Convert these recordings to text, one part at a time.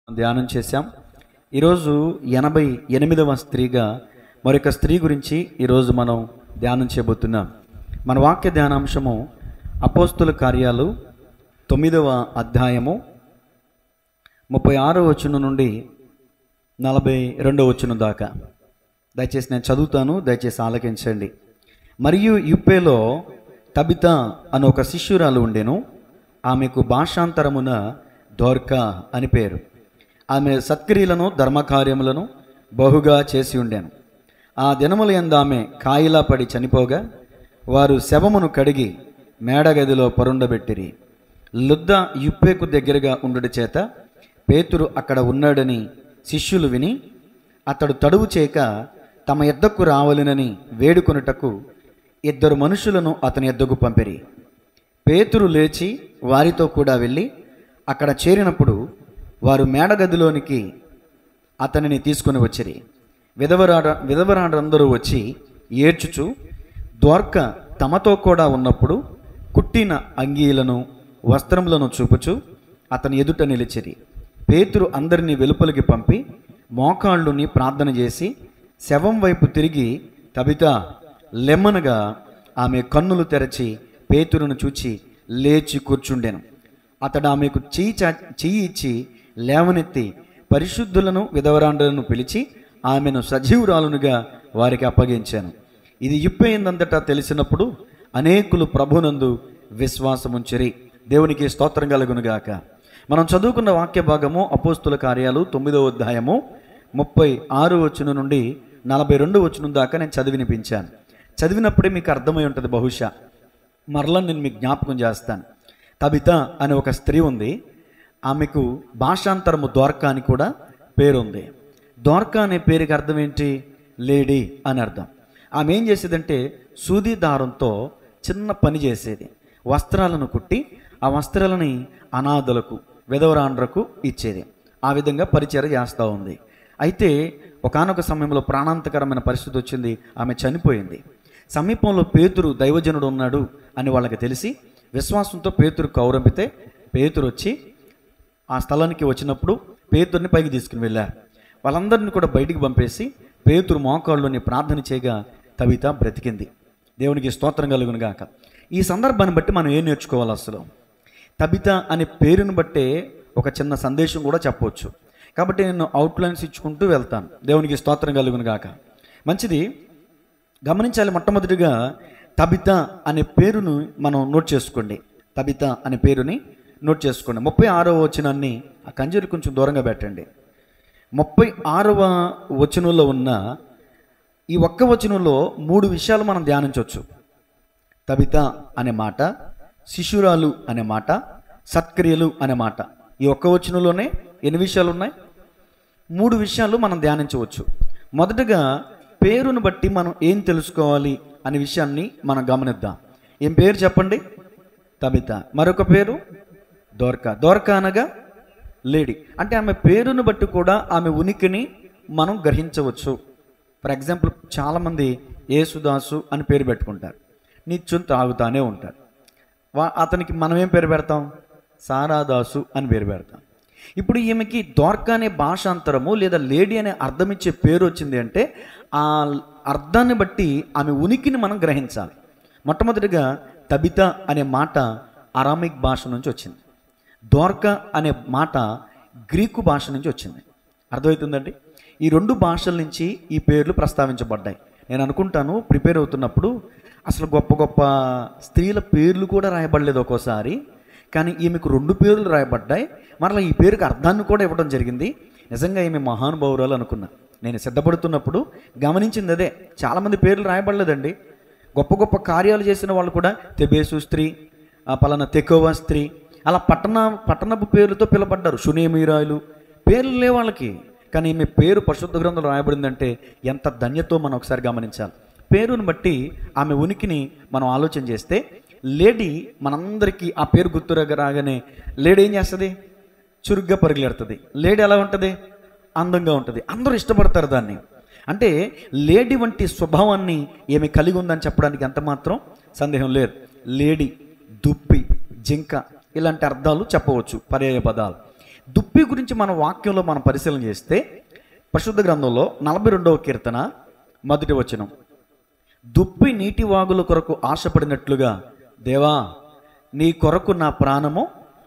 ధ్యానం చేశాం. ఈరోజు 88వ స్త్రీగా మరొక స్త్రీ గురించి ఈరోజు మనం ధ్యానం చేయబోతున్నాం. మన వాక్య ధ్యానాంశము అపోస్తుల కార్యాలు 9వ అధ్యాయము 36వ వచనం నుండి 42వ వచనం దాకా. దయచేసి నేను చదువుతాను, దయచేసి ఆలకించండి. మరియు యుప్పేలో తబిత అని ఒక శిష్యురాలు ఉండెను. ఆమెకు భాషాంతరమున దోర్కా అని పేరు. ఆమె సత్క్రియలను ధర్మకార్యములను బహుగా చేసి ఉండెను. ఆ దినముల యందు ఆమె కాయిలా పడి చనిపోగా వారు శవమును కడిగి మేడగదిలో పరుండబెట్టిరి. లుద్ద యుప్పేకు దగ్గరగా ఉండుట చేత పేతురు అక్కడ ఉన్నాడని శిష్యులు విని అతడు తడువు చేయక తమ యొద్దకు రావలెనని వేడుకొనుటకు 2 మనుషులను అతని యొద్దకు పంపిరి. పేతురు లేచి వారితో కూడా వెళ్ళి అక్కడ చేరినప్పుడు వారు మేడగదిలోనికి అతనిని తీసుకొని వచ్చిరి. విధవరాండ్రందరూ వచ్చి ఏడ్చుచు ద్వార్క తమతో కూడా ఉన్నప్పుడు కుట్టిన అంగీలను వస్త్రములను చూపుచు అతని ఎదుట నిలిచిరి. పేతురు అందరినీ వెలుపలికి పంపి మోకాళ్ళుని ప్రార్థన చేసి శవం వైపు తిరిగి తబితా లెమ్మనగా ఆమె కన్నులు తెరచి పేతురును చూచి లేచి కూర్చుండెను. అతడు ఆమెకు చెయ్యి ఇచ్చి లేవనెత్తి పరిశుద్ధులను విధవరాండ్రలను పిలిచి ఆమెను సజీవురాలునుగా వారికి అప్పగించాను. ఇది యుప్పేయందంతటా తెలిసినప్పుడు అనేకులు ప్రభునందు విశ్వాసముంచిరి. దేవునికి స్తోత్రం కలుగునుగాక. మనం చదువుకున్న వాక్య భాగము అపోస్తుల కార్యాలు 9వ అధ్యాయము 36వ వచనం నుండి 42వ వచనం దాకా నేను చదివినిపించాను. చదివినప్పుడే మీకు అర్థమై ఉంటుంది బహుశా. మరలా నేను మీకు జ్ఞాపకం చేస్తాను. తబిత అనే ఒక స్త్రీ ఉంది. ఆమెకు భాషాంతరము ద్వార్కా అని కూడా పేరుంది. ద్వార్కా అనే పేరుకి అర్థం ఏంటి? లేడీ అని అర్థం. ఆమె ఏం చేసేదంటే సూది దారంతో చిన్న పని చేసేది. వస్త్రాలను కుట్టి ఆ వస్త్రాలని అనాథలకు విధవరాండ్రకు ఇచ్చేది. ఆ విధంగా పరిచర్య చేస్తూ ఉంది. అయితే ఒకానొక సమయంలో ప్రాణాంతకరమైన పరిస్థితి వచ్చింది. ఆమె చనిపోయింది. సమీపంలో పేతురు దైవజనుడు ఉన్నాడు అని వాళ్ళకి తెలిసి విశ్వాసంతో పేతురు కౌరంపితే పేతురు వచ్చి ఆ స్థలానికి వచ్చినప్పుడు పేతుర్ని పైకి తీసుకుని వెళ్ళారు. వాళ్ళందరినీ కూడా బయటికి పంపేసి పేతురు మోకాళ్ళుని ప్రార్థన చేయగా తబిత బ్రతికింది. దేవునికి స్తోత్రం కలుగును గాక. ఈ సందర్భాన్ని బట్టి మనం ఏం నేర్చుకోవాలి? అసలు తబిత అనే పేరుని బట్టే ఒక చిన్న సందేశం కూడా చెప్పవచ్చు. కాబట్టి నేను అవుట్లైన్స్ ఇచ్చుకుంటూ వెళ్తాను. దేవునికి స్తోత్రం కలుగును గాక. మంచిది, గమనించాలి. మొట్టమొదటిగా తబిత అనే పేరును మనం నోట్ చేసుకోండి. తబిత అనే పేరుని నోట్ చేసుకోండి. 36వ వచనాన్ని ఆ కంజీలు కొంచెం దూరంగా పెట్టండి. 36వ వచనంలో ఉన్న ఈ ఒక్క వచనంలో 3 విషయాలు మనం ధ్యానించవచ్చు. తబిత అనే మాట, శిశురాలు అనే మాట, సత్క్రియలు అనే మాట. ఈ ఒక్క వచనంలోనే ఎన్ని విషయాలు ఉన్నాయి? 3 విషయాలు మనం ధ్యానించవచ్చు. మొదటగా పేరును బట్టి మనం ఏం తెలుసుకోవాలి అనే విషయాన్ని మనం గమనిద్దాం. ఏం పేరు చెప్పండి? తబిత. మరొక పేరు దోర్కా. దోర్కా అనగా లేడీ. అంటే ఆమె పేరును బట్టి కూడా ఆమె ఉనికిని మనం గ్రహించవచ్చు. ఫర్ ఎగ్జాంపుల్, చాలామంది యేసుదాసు అని పేరు పెట్టుకుంటారు. నిత్యం తాగుతానే ఉంటారు. అతనికి మనం ఏం పేరు పెడతాం? సారాదాసు అని పేరు పెడతాం. ఇప్పుడు ఈమెకి దోర్కా అనే భాషాంతరము లేదా లేడీ అనే అర్థం ఇచ్చే పేరు వచ్చింది అంటే ఆ అర్థాన్ని బట్టి ఆమె ఉనికిని మనం గ్రహించాలి. మొట్టమొదటిగా తబిత అనే మాట అరామిక్ భాష నుంచి వచ్చింది. దోర్కా అనే మాట గ్రీకు భాష నుంచి వచ్చింది. అర్థమవుతుందండి? ఈ 2 భాషల నుంచి ఈ పేర్లు ప్రస్తావించబడ్డాయి. నేను అనుకుంటాను ప్రిపేర్ అవుతున్నప్పుడు అసలు గొప్ప గొప్ప స్త్రీల పేర్లు కూడా రాయబడలేదు ఒక్కోసారి. కానీ ఈమెకు 2 పేర్లు రాయబడ్డాయి. మరలా ఈ పేరుకి అర్థాన్ని కూడా ఇవ్వడం జరిగింది. నిజంగా ఈమె మహానుభావురాలు అనుకున్నా. నేను సిద్ధపడుతున్నప్పుడు గమనించింది అదే. చాలామంది పేర్లు రాయబడలేదండి. గొప్ప గొప్ప కార్యాలు చేసిన వాళ్ళు కూడా తెబేసు స్త్రీ, పలానా తెకోవా స్త్రీ, అలా పట్టణపు పేర్లతో పిలబడ్డారు. షునేమీరాయలు పేర్లు లేవు వాళ్ళకి. కానీ ఈమె పేరు పరిశుద్ధ గ్రంథంలో రాయబడిందంటే ఎంత ధన్యతో మనం ఒకసారి గమనించాలి. పేరుని బట్టి ఆమె ఉనికిని మనం ఆలోచన చేస్తే లేడీ మనందరికీ ఆ పేరు గుర్తు రాగానే లేడీ ఏం చేస్తుంది? చురుగ్గా పరిగెడుతుంది. లేడీ ఎలా ఉంటుంది? అందంగా ఉంటుంది. అందరూ ఇష్టపడతారు దాన్ని. అంటే లేడీ వంటి స్వభావాన్ని ఏమి కలిగి ఉందని చెప్పడానికి ఎంత మాత్రం సందేహం లేదు. లేడీ, దుప్పి, జింక ఇలాంటి అర్థాలు చెప్పవచ్చు, పర్యాయ పదాలు. దుప్పి గురించి మన వాక్యంలో మనం పరిశీలన చేస్తే పరిశుద్ధ గ్రంథంలో 42వ కీర్తన మొదటి వచనం, దుప్పి నీటి వాగుల కొరకు ఆశపడినట్లుగా దేవా నీ కొరకు నా ప్రాణము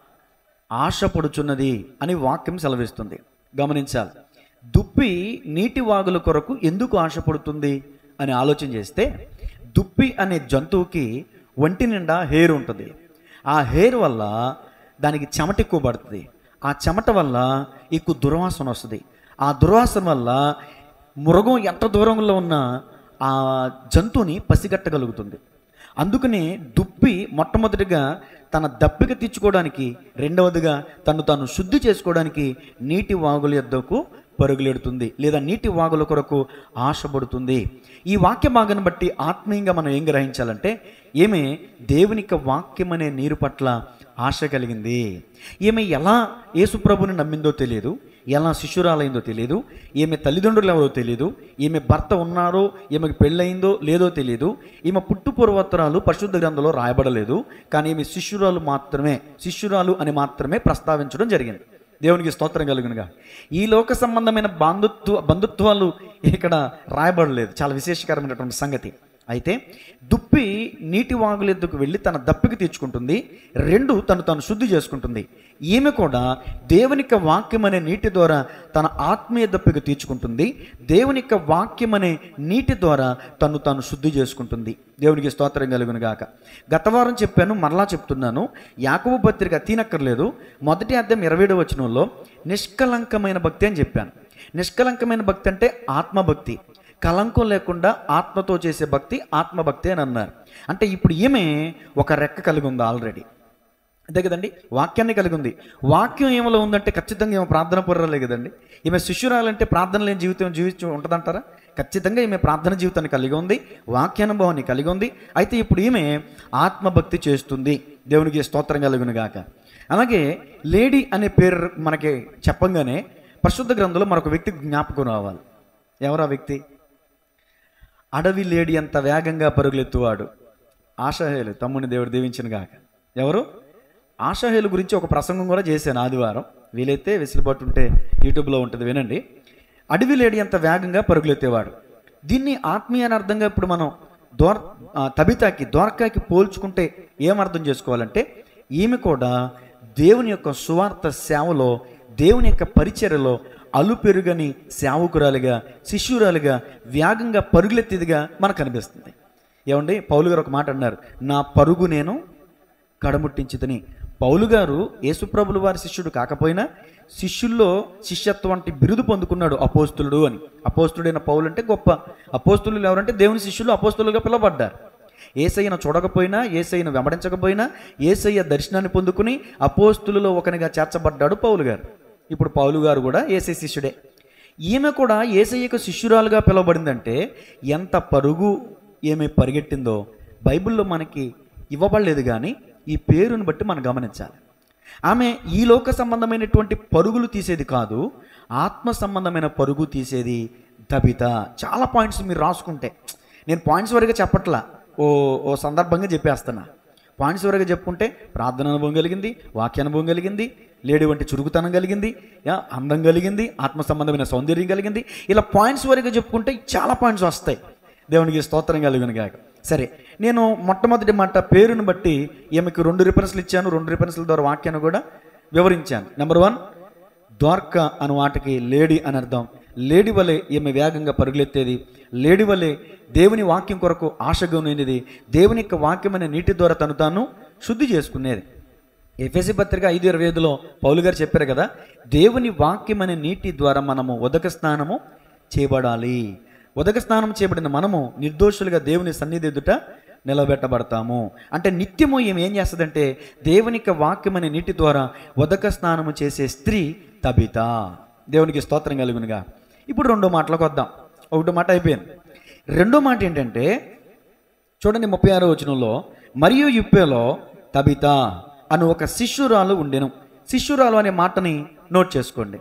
ఆశపడుచున్నది అని వాక్యం సెలవిస్తుంది. గమనించాలి, దుప్పి నీటి వాగుల కొరకు ఎందుకు ఆశపడుతుంది అని ఆలోచన చేస్తే, దుప్పి అనే జంతువుకి ఒంటి నిండా హెయిర్ ఉంటుంది. ఆ హెయిర్ వల్ల దానికి చెమట ఎక్కువ పడుతుంది. ఆ చెమట వల్ల ఎక్కువ దుర్వాసన వస్తుంది. ఆ దుర్వాసన వల్ల మృగం ఎంత దూరంలో ఉన్నా ఆ జంతువుని పసిగట్టగలుగుతుంది. అందుకనే దుప్పి మొట్టమొదటిగా తన దప్పిక తీర్చుకోవడానికి, రెండవదిగా తాను శుద్ధి చేసుకోవడానికి నీటి వాగుల యొద్దకు పరుగులెడుతుంది, లేదా నీటి వాగుల కొరకు ఆశపడుతుంది. ఈ వాక్య భాగాన్ని బట్టి ఆత్మీయంగా మనం ఏం గ్రహించాలంటే, ఈమె దేవునికి వాక్యం అనే నీరు పట్ల ఆశ కలిగింది. ఈమె ఎలా యేసుప్రభుని నమ్మిందో తెలియదు, ఎలా శిష్యురాలైందో తెలియదు, ఈమె తల్లిదండ్రులు ఎవరో తెలియదు, ఈమె భర్త ఉన్నారో ఈమెకి పెళ్ళయిందో లేదో తెలియదు, ఈమె పుట్టుపూర్వోత్తరాలు పరిశుద్ధ గ్రంథంలో రాయబడలేదు. కానీ ఈమె శిష్యురాలు అని మాత్రమే ప్రస్తావించడం జరిగింది. దేవునికి స్తోత్రం కలుగునుగా. ఈ లోక సంబంధమైన బంధుత్వాలు ఇక్కడ రాయబడలేదు. చాలా విశేషకరమైనటువంటి సంగతి. అయితే దుప్పి నీటి వాగులెద్దుకు వెళ్ళి తన దప్పికి తీర్చుకుంటుంది. రెండు, తాను శుద్ధి చేసుకుంటుంది. ఈమె కూడా దేవునిక వాక్యం అనే నీటి ద్వారా తన ఆత్మీయ దప్పిక తీర్చుకుంటుంది. దేవునిక వాక్యం అనే నీటి ద్వారా తాను శుద్ధి చేసుకుంటుంది. దేవునికి స్తోత్రం కలుగును గాక. గత వారం చెప్పాను, మరలా చెప్తున్నాను. యాకోబు పత్రిక తీనక్కర్లేదు, మొదటి అధ్యాయం 27వ వచనంలో నిష్కలంకమైన భక్తి అని చెప్పాను. నిష్కలంకమైన భక్తి అంటే ఆత్మభక్తి. కలంకం లేకుండా ఆత్మతో చేసే భక్తి ఆత్మభక్తి అని అన్నారు. అంటే ఇప్పుడు ఈమె ఒక రెక్క కలిగి ఉంది ఆల్రెడీ, అంతే కదండి. వాక్యాన్ని కలిగి ఉంది. వాక్యం ఏమలో ఉందంటే ఖచ్చితంగా ఈమె ప్రార్థన పొర్రలే కదండి. ఈమె శిష్యురాలంటే ప్రార్థన లేని జీవితం జీవించి ఉంటుందంటారా? ఖచ్చితంగా ఈమె ప్రార్థన జీవితాన్ని కలిగి ఉంది, వాక్యానుభవాన్ని కలిగి ఉంది. అయితే ఇప్పుడు ఈమె ఆత్మభక్తి చేస్తుంది. దేవునికి స్తోత్రం కలుగును గాక. అలాగే లేడీ అనే పేరు మనకి చెప్పంగానే పరిశుద్ధ గ్రంథంలో మరొక వ్యక్తి జ్ఞాపకం రావాలి. ఎవరు ఆ వ్యక్తి? అడవి లేడి అంత వేగంగా పరుగులెత్తువాడు ఆషాహేలు, తమ్ముని దేవుడు దీవించిన గాక. ఎవరు? ఆషాహేలు గురించి ఒక ప్రసంగం కూడా చేశాను ఆదివారం. వీలైతే వెసులుబాటు ఉంటే యూట్యూబ్లో ఉంటుంది, వినండి. అడవి లేడి అంత వేగంగా పరుగులెత్తేవాడు. దీన్ని ఆత్మీయానర్థంగా ఇప్పుడు మనం దోర్కాకి పోల్చుకుంటే ఏమర్థం చేసుకోవాలంటే, ఈమె కూడా దేవుని యొక్క సువార్త సేవలో, దేవుని యొక్క పరిచర్యలో అలుపెరుగని సేవకురాలుగా, శిష్యురాలుగా, వేగంగా పరుగులెత్తేదిగా మనకు అనిపిస్తుంది. ఏమండి, పౌలు గారు ఒక మాట అన్నారు, నా పరుగు నేను కడముట్టించితని. పౌలు గారు యేసుప్రభుల వారి శిష్యుడు కాకపోయినా శిష్యుల్లో శిష్యత్వం వంటి బిరుదు పొందుకున్నాడు, అపోస్తులుడు అని. అపోస్తుడైన పౌలు అంటే గొప్ప. అపోస్తులు ఎవరంటే దేవుని శిష్యులు అపోస్తులుగా పిలువబడ్డారు. యేసయ్యను చూడకపోయినా, యేసయ్యను వెంబడించకపోయినా, యేసయ్య దర్శనాన్ని పొందుకుని అపోస్తులలో ఒకనిగా చేర్చబడ్డాడు పౌలు గారు. ఇప్పుడు పౌలు గారు కూడా యేసయ్య శిష్యుడే. ఈమె కూడా యేసయ్యకు శిష్యురాలుగా పిలువబడిందంటే ఎంత పరుగు ఏమి పరిగెట్టిందో బైబిల్లో మనకి ఇవ్వబడలేదు. కానీ ఈ పేరుని బట్టి మనం గమనించాలి. ఆమె ఈ లోక సంబంధమైనటువంటి పరుగులు తీసేది కాదు, ఆత్మ సంబంధమైన పరుగు తీసేది తబిత. చాలా పాయింట్స్ మీరు రాసుకుంటే, నేను పాయింట్స్ వరకు చెప్పట్లా, ఓ సందర్భంగా చెప్పేస్తున్నా. పాయింట్స్ వరకు చెప్పుకుంటే ప్రార్థన అనుభవం కలిగింది, వాక్యానుభవం కలిగింది, లేడీ వంటి చురుకుతనం కలిగింది, అందం కలిగింది, ఆత్మ సంబంధమైన సౌందర్యం కలిగింది. ఇలా పాయింట్స్ వరకు చెప్పుకుంటే చాలా పాయింట్స్ వస్తాయి. దేవునికి స్తోత్రం కలుగును గాక. సరే, నేను మొట్టమొదటి మాట పేరును బట్టి ఈమెకు 2 రిఫరెన్స్లు ఇచ్చాను. 2 రిఫరెన్స్ల ద్వారా వాక్యాన్ని కూడా వివరించాను. నెంబర్ 1, ద్వార్కా అను వాటికి లేడీ అని అర్థం. లేడీ వలె ఈమె వేగంగా పరుగులెత్తేది, లేడీ వలె దేవుని వాక్యం కొరకు ఆశగా ఉండేది, దేవుని యొక్క వాక్యం అనే నీటి ద్వారా తాను శుద్ధి చేసుకునేది. ఎఫెసీ పత్రిక 5:25లో పౌలు గారు చెప్పారు కదా, దేవుని వాక్యం అనే నీటి ద్వారా మనము ఉదక స్నానము చేయబడాలి. ఉదక స్నానం చేయబడిన మనము నిర్దోషులుగా దేవుని సన్నిధి ఎదుట నిలబెట్టబడతాము. అంటే నిత్యము ఈమె ఏం చేస్తుందంటే దేవుని యొక్క వాక్యం అనే నీటి ద్వారా ఉదక స్నానము చేసే స్త్రీ తబిత. దేవునికి స్తోత్రం కలుగునుగా. ఇప్పుడు 2 మాటలకు వద్దాం. 1 మాట అయిపోయింది. 2వ మాట ఏంటంటే చూడండి, 36వ వచనంలో, మరియు యుప్పేలో తబిత అను ఒక శిష్యురాలు ఉండెను. శిష్యురాలు అనే మాటని నోట్ చేసుకోండి.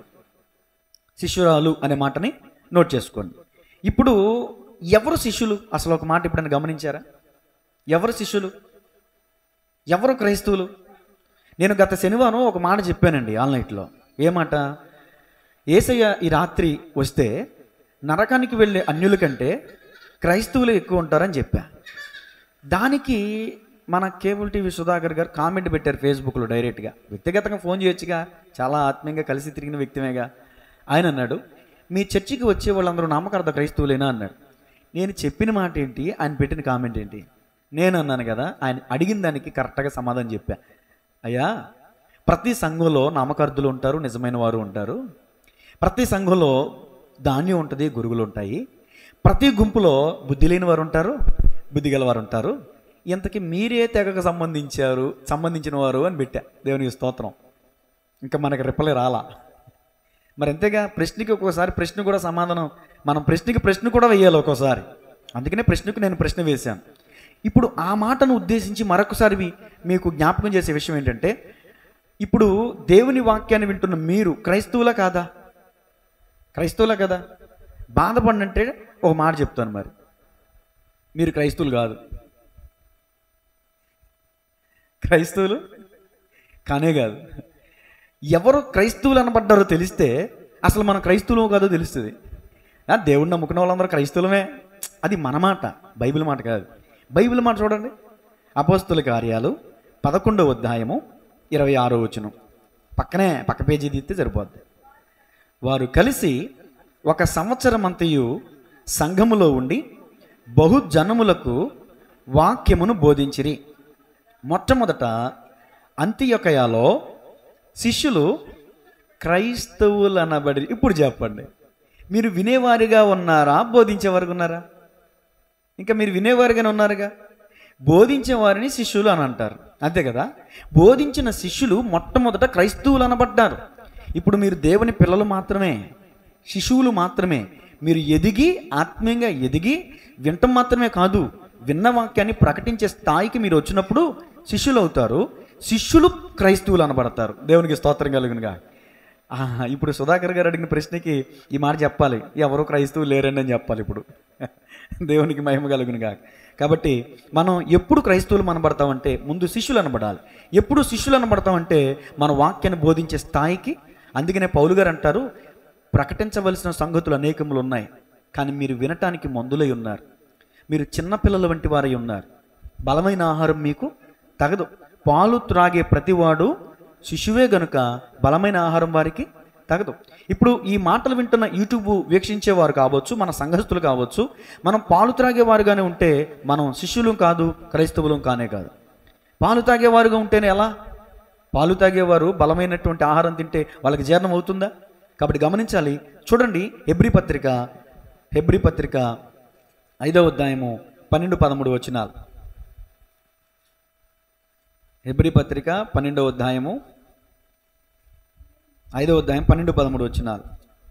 శిష్యురాలు అనే మాటని నోట్ చేసుకోండి. ఇప్పుడు ఎవరు శిష్యులు? అసలు ఒక మాట ఎప్పుడైనా గమనించారా? ఎవరు శిష్యులు? ఎవరు క్రైస్తవులు? నేను గత శనివారం ఒక మాట చెప్పానండి ఆన్లైన్లో. ఏమాట? యేసయ్య ఈ రాత్రి వస్తే నరకానికి వెళ్ళే అన్యుల కంటే క్రైస్తవులు ఎక్కువ ఉంటారని చెప్పా. దానికి మన కేబుల్ టీవీ సుధాకర్ గారు కామెంట్ పెట్టారు ఫేస్బుక్లో డైరెక్ట్గా. వ్యక్తిగతంగా ఫోన్ చేయొచ్చుగా, చాలా ఆత్మీయంగా కలిసి తిరిగిన వ్యక్తిమేగా. ఆయన అన్నాడు, మీ చర్చికి వచ్చే వాళ్ళందరూ నామకార్థ క్రైస్తవులేనా అన్నాడు. నేను చెప్పిన మాట ఏంటి, ఆయన పెట్టిన కామెంట్ ఏంటి? నేను అన్నాను కదా, ఆయన అడిగిన దానికి కరెక్ట్గా సమాధానం చెప్పా. అయ్యా, ప్రతి సంఘంలో నామకార్థులు ఉంటారు, నిజమైన వారు ఉంటారు. ప్రతి సంఘంలో ధాన్యం ఉంటుంది, గురుగులు ఉంటాయి. ప్రతి గుంపులో బుద్ధి లేని వారు ఉంటారు, బుద్ధి గలవారు ఉంటారు. ఇంతకీ మీరే తెగకు సంబంధించిన వారు అని పెట్టా. దేవునికి స్తోత్రం. ఇంకా మనకి రిప్లై రాలా. మరి అంతేగా, ప్రశ్నకి ఒక్కోసారి ప్రశ్న కూడా సమాధానం, మనం ప్రశ్నకి ప్రశ్న కూడా వేయాలి ఒక్కోసారి. అందుకనే ప్రశ్నకు నేను ప్రశ్న వేశాను. ఇప్పుడు ఆ మాటను ఉద్దేశించి మరొకసారి మీకు జ్ఞాపకం చేసే విషయం ఏంటంటే, ఇప్పుడు దేవుని వాక్యాన్ని వింటున్న మీరు క్రైస్తవులా కాదా? క్రైస్తవులా కదా? బాధపడినంటే ఒక మాట చెప్తాను, మరి మీరు క్రైస్తవులు కాదు. క్రైస్తవులు కానే కాదు. ఎవరు క్రైస్తవులు అనబడ్డారో తెలిస్తే అసలు మనం క్రైస్తవులు కాదో తెలుస్తుంది. దేవుడిని నమ్ముకున్న వాళ్ళందరూ క్రైస్తవులమే, అది మన మాట, బైబిల్ మాట కాదు. బైబిల్ మాట చూడండి, అపోస్తుల కార్యాలు 11వ అధ్యాయము 26వ వచనం. పక్క పేజీ తీస్తే సరిపోద్ది. వారు కలిసి 1 సంవత్సరం అంతయు సంఘములో ఉండి బహుజనములకు వాక్యమును బోధించిరి. మొట్టమొదట అంతియొకయలో శిష్యులు క్రైస్తవులు అనబడి. ఇప్పుడు చెప్పండి, మీరు వినేవారిగా ఉన్నారా, బోధించేవారుగా ఉన్నారా? ఇంకా మీరు వినేవారిగానే ఉన్నారుగా. బోధించేవారిని శిష్యులు అని అంటారు, అంతే కదా? బోధించిన శిష్యులు మొట్టమొదట క్రైస్తవులు అనబడ్డారు. ఇప్పుడు మీరు దేవుని పిల్లలు మాత్రమే, శిశువులు మాత్రమే. మీరు ఎదిగి, ఆత్మీయంగా ఎదిగి వినటం మాత్రమే కాదు, విన్న వాక్యాన్ని ప్రకటించే స్థాయికి మీరు వచ్చినప్పుడు శిష్యులు అవుతారు. శిష్యులు క్రైస్తవులు అనబడతారు. దేవునికి స్తోత్రం కలుగునుగా. ఇప్పుడు సుధాకర్ గారు అడిగిన ప్రశ్నకి ఈ మాట చెప్పాలి, ఎవరు క్రైస్తవులు లేరండి అని చెప్పాలి ఇప్పుడు. దేవునికి మహిమ కలుగునుగా. కాబట్టి మనం ఎప్పుడు క్రైస్తవులు అనబడతామంటే ముందు శిష్యులు అనబడాలి. ఎప్పుడు శిష్యులు అనబడతామంటే మన వాక్యాన్ని బోధించే స్థాయికి. అందుకనే పౌలు గారు అంటారు, ప్రకటించవలసిన సంగతులు అనేకములు ఉన్నాయి, కానీ మీరు వినటానికి మందులై ఉన్నారు. మీరు చిన్నపిల్లల వంటి వారై ఉన్నారు. బలమైన ఆహారం మీకు తగదు. పాలు త్రాగే ప్రతివాడు శిశువే గనుక బలమైన ఆహారం వారికి తగదు. ఇప్పుడు ఈ మాటలు వింటున్న యూట్యూబ్ వీక్షించేవారు కావచ్చు, మన సంఘస్థులు కావచ్చు, మనం పాలు త్రాగేవారుగానే ఉంటే మనం శిష్యులు కాదు, క్రైస్తవులు కానే కాదు. పాలు తాగేవారుగా ఉంటేనే ఎలా? పాలు తాగేవారు బలమైనటువంటి ఆహారం తింటే వాళ్ళకి జీర్ణం అవుతుందా? కాబట్టి గమనించాలి. చూడండి, హెబ్రీ పత్రిక 5వ అధ్యాయము 12-13 వచనాలు. హెబ్రీ పత్రిక 12వ అధ్యాయము 5వ అధ్యాయం 12-13 వచనాలు.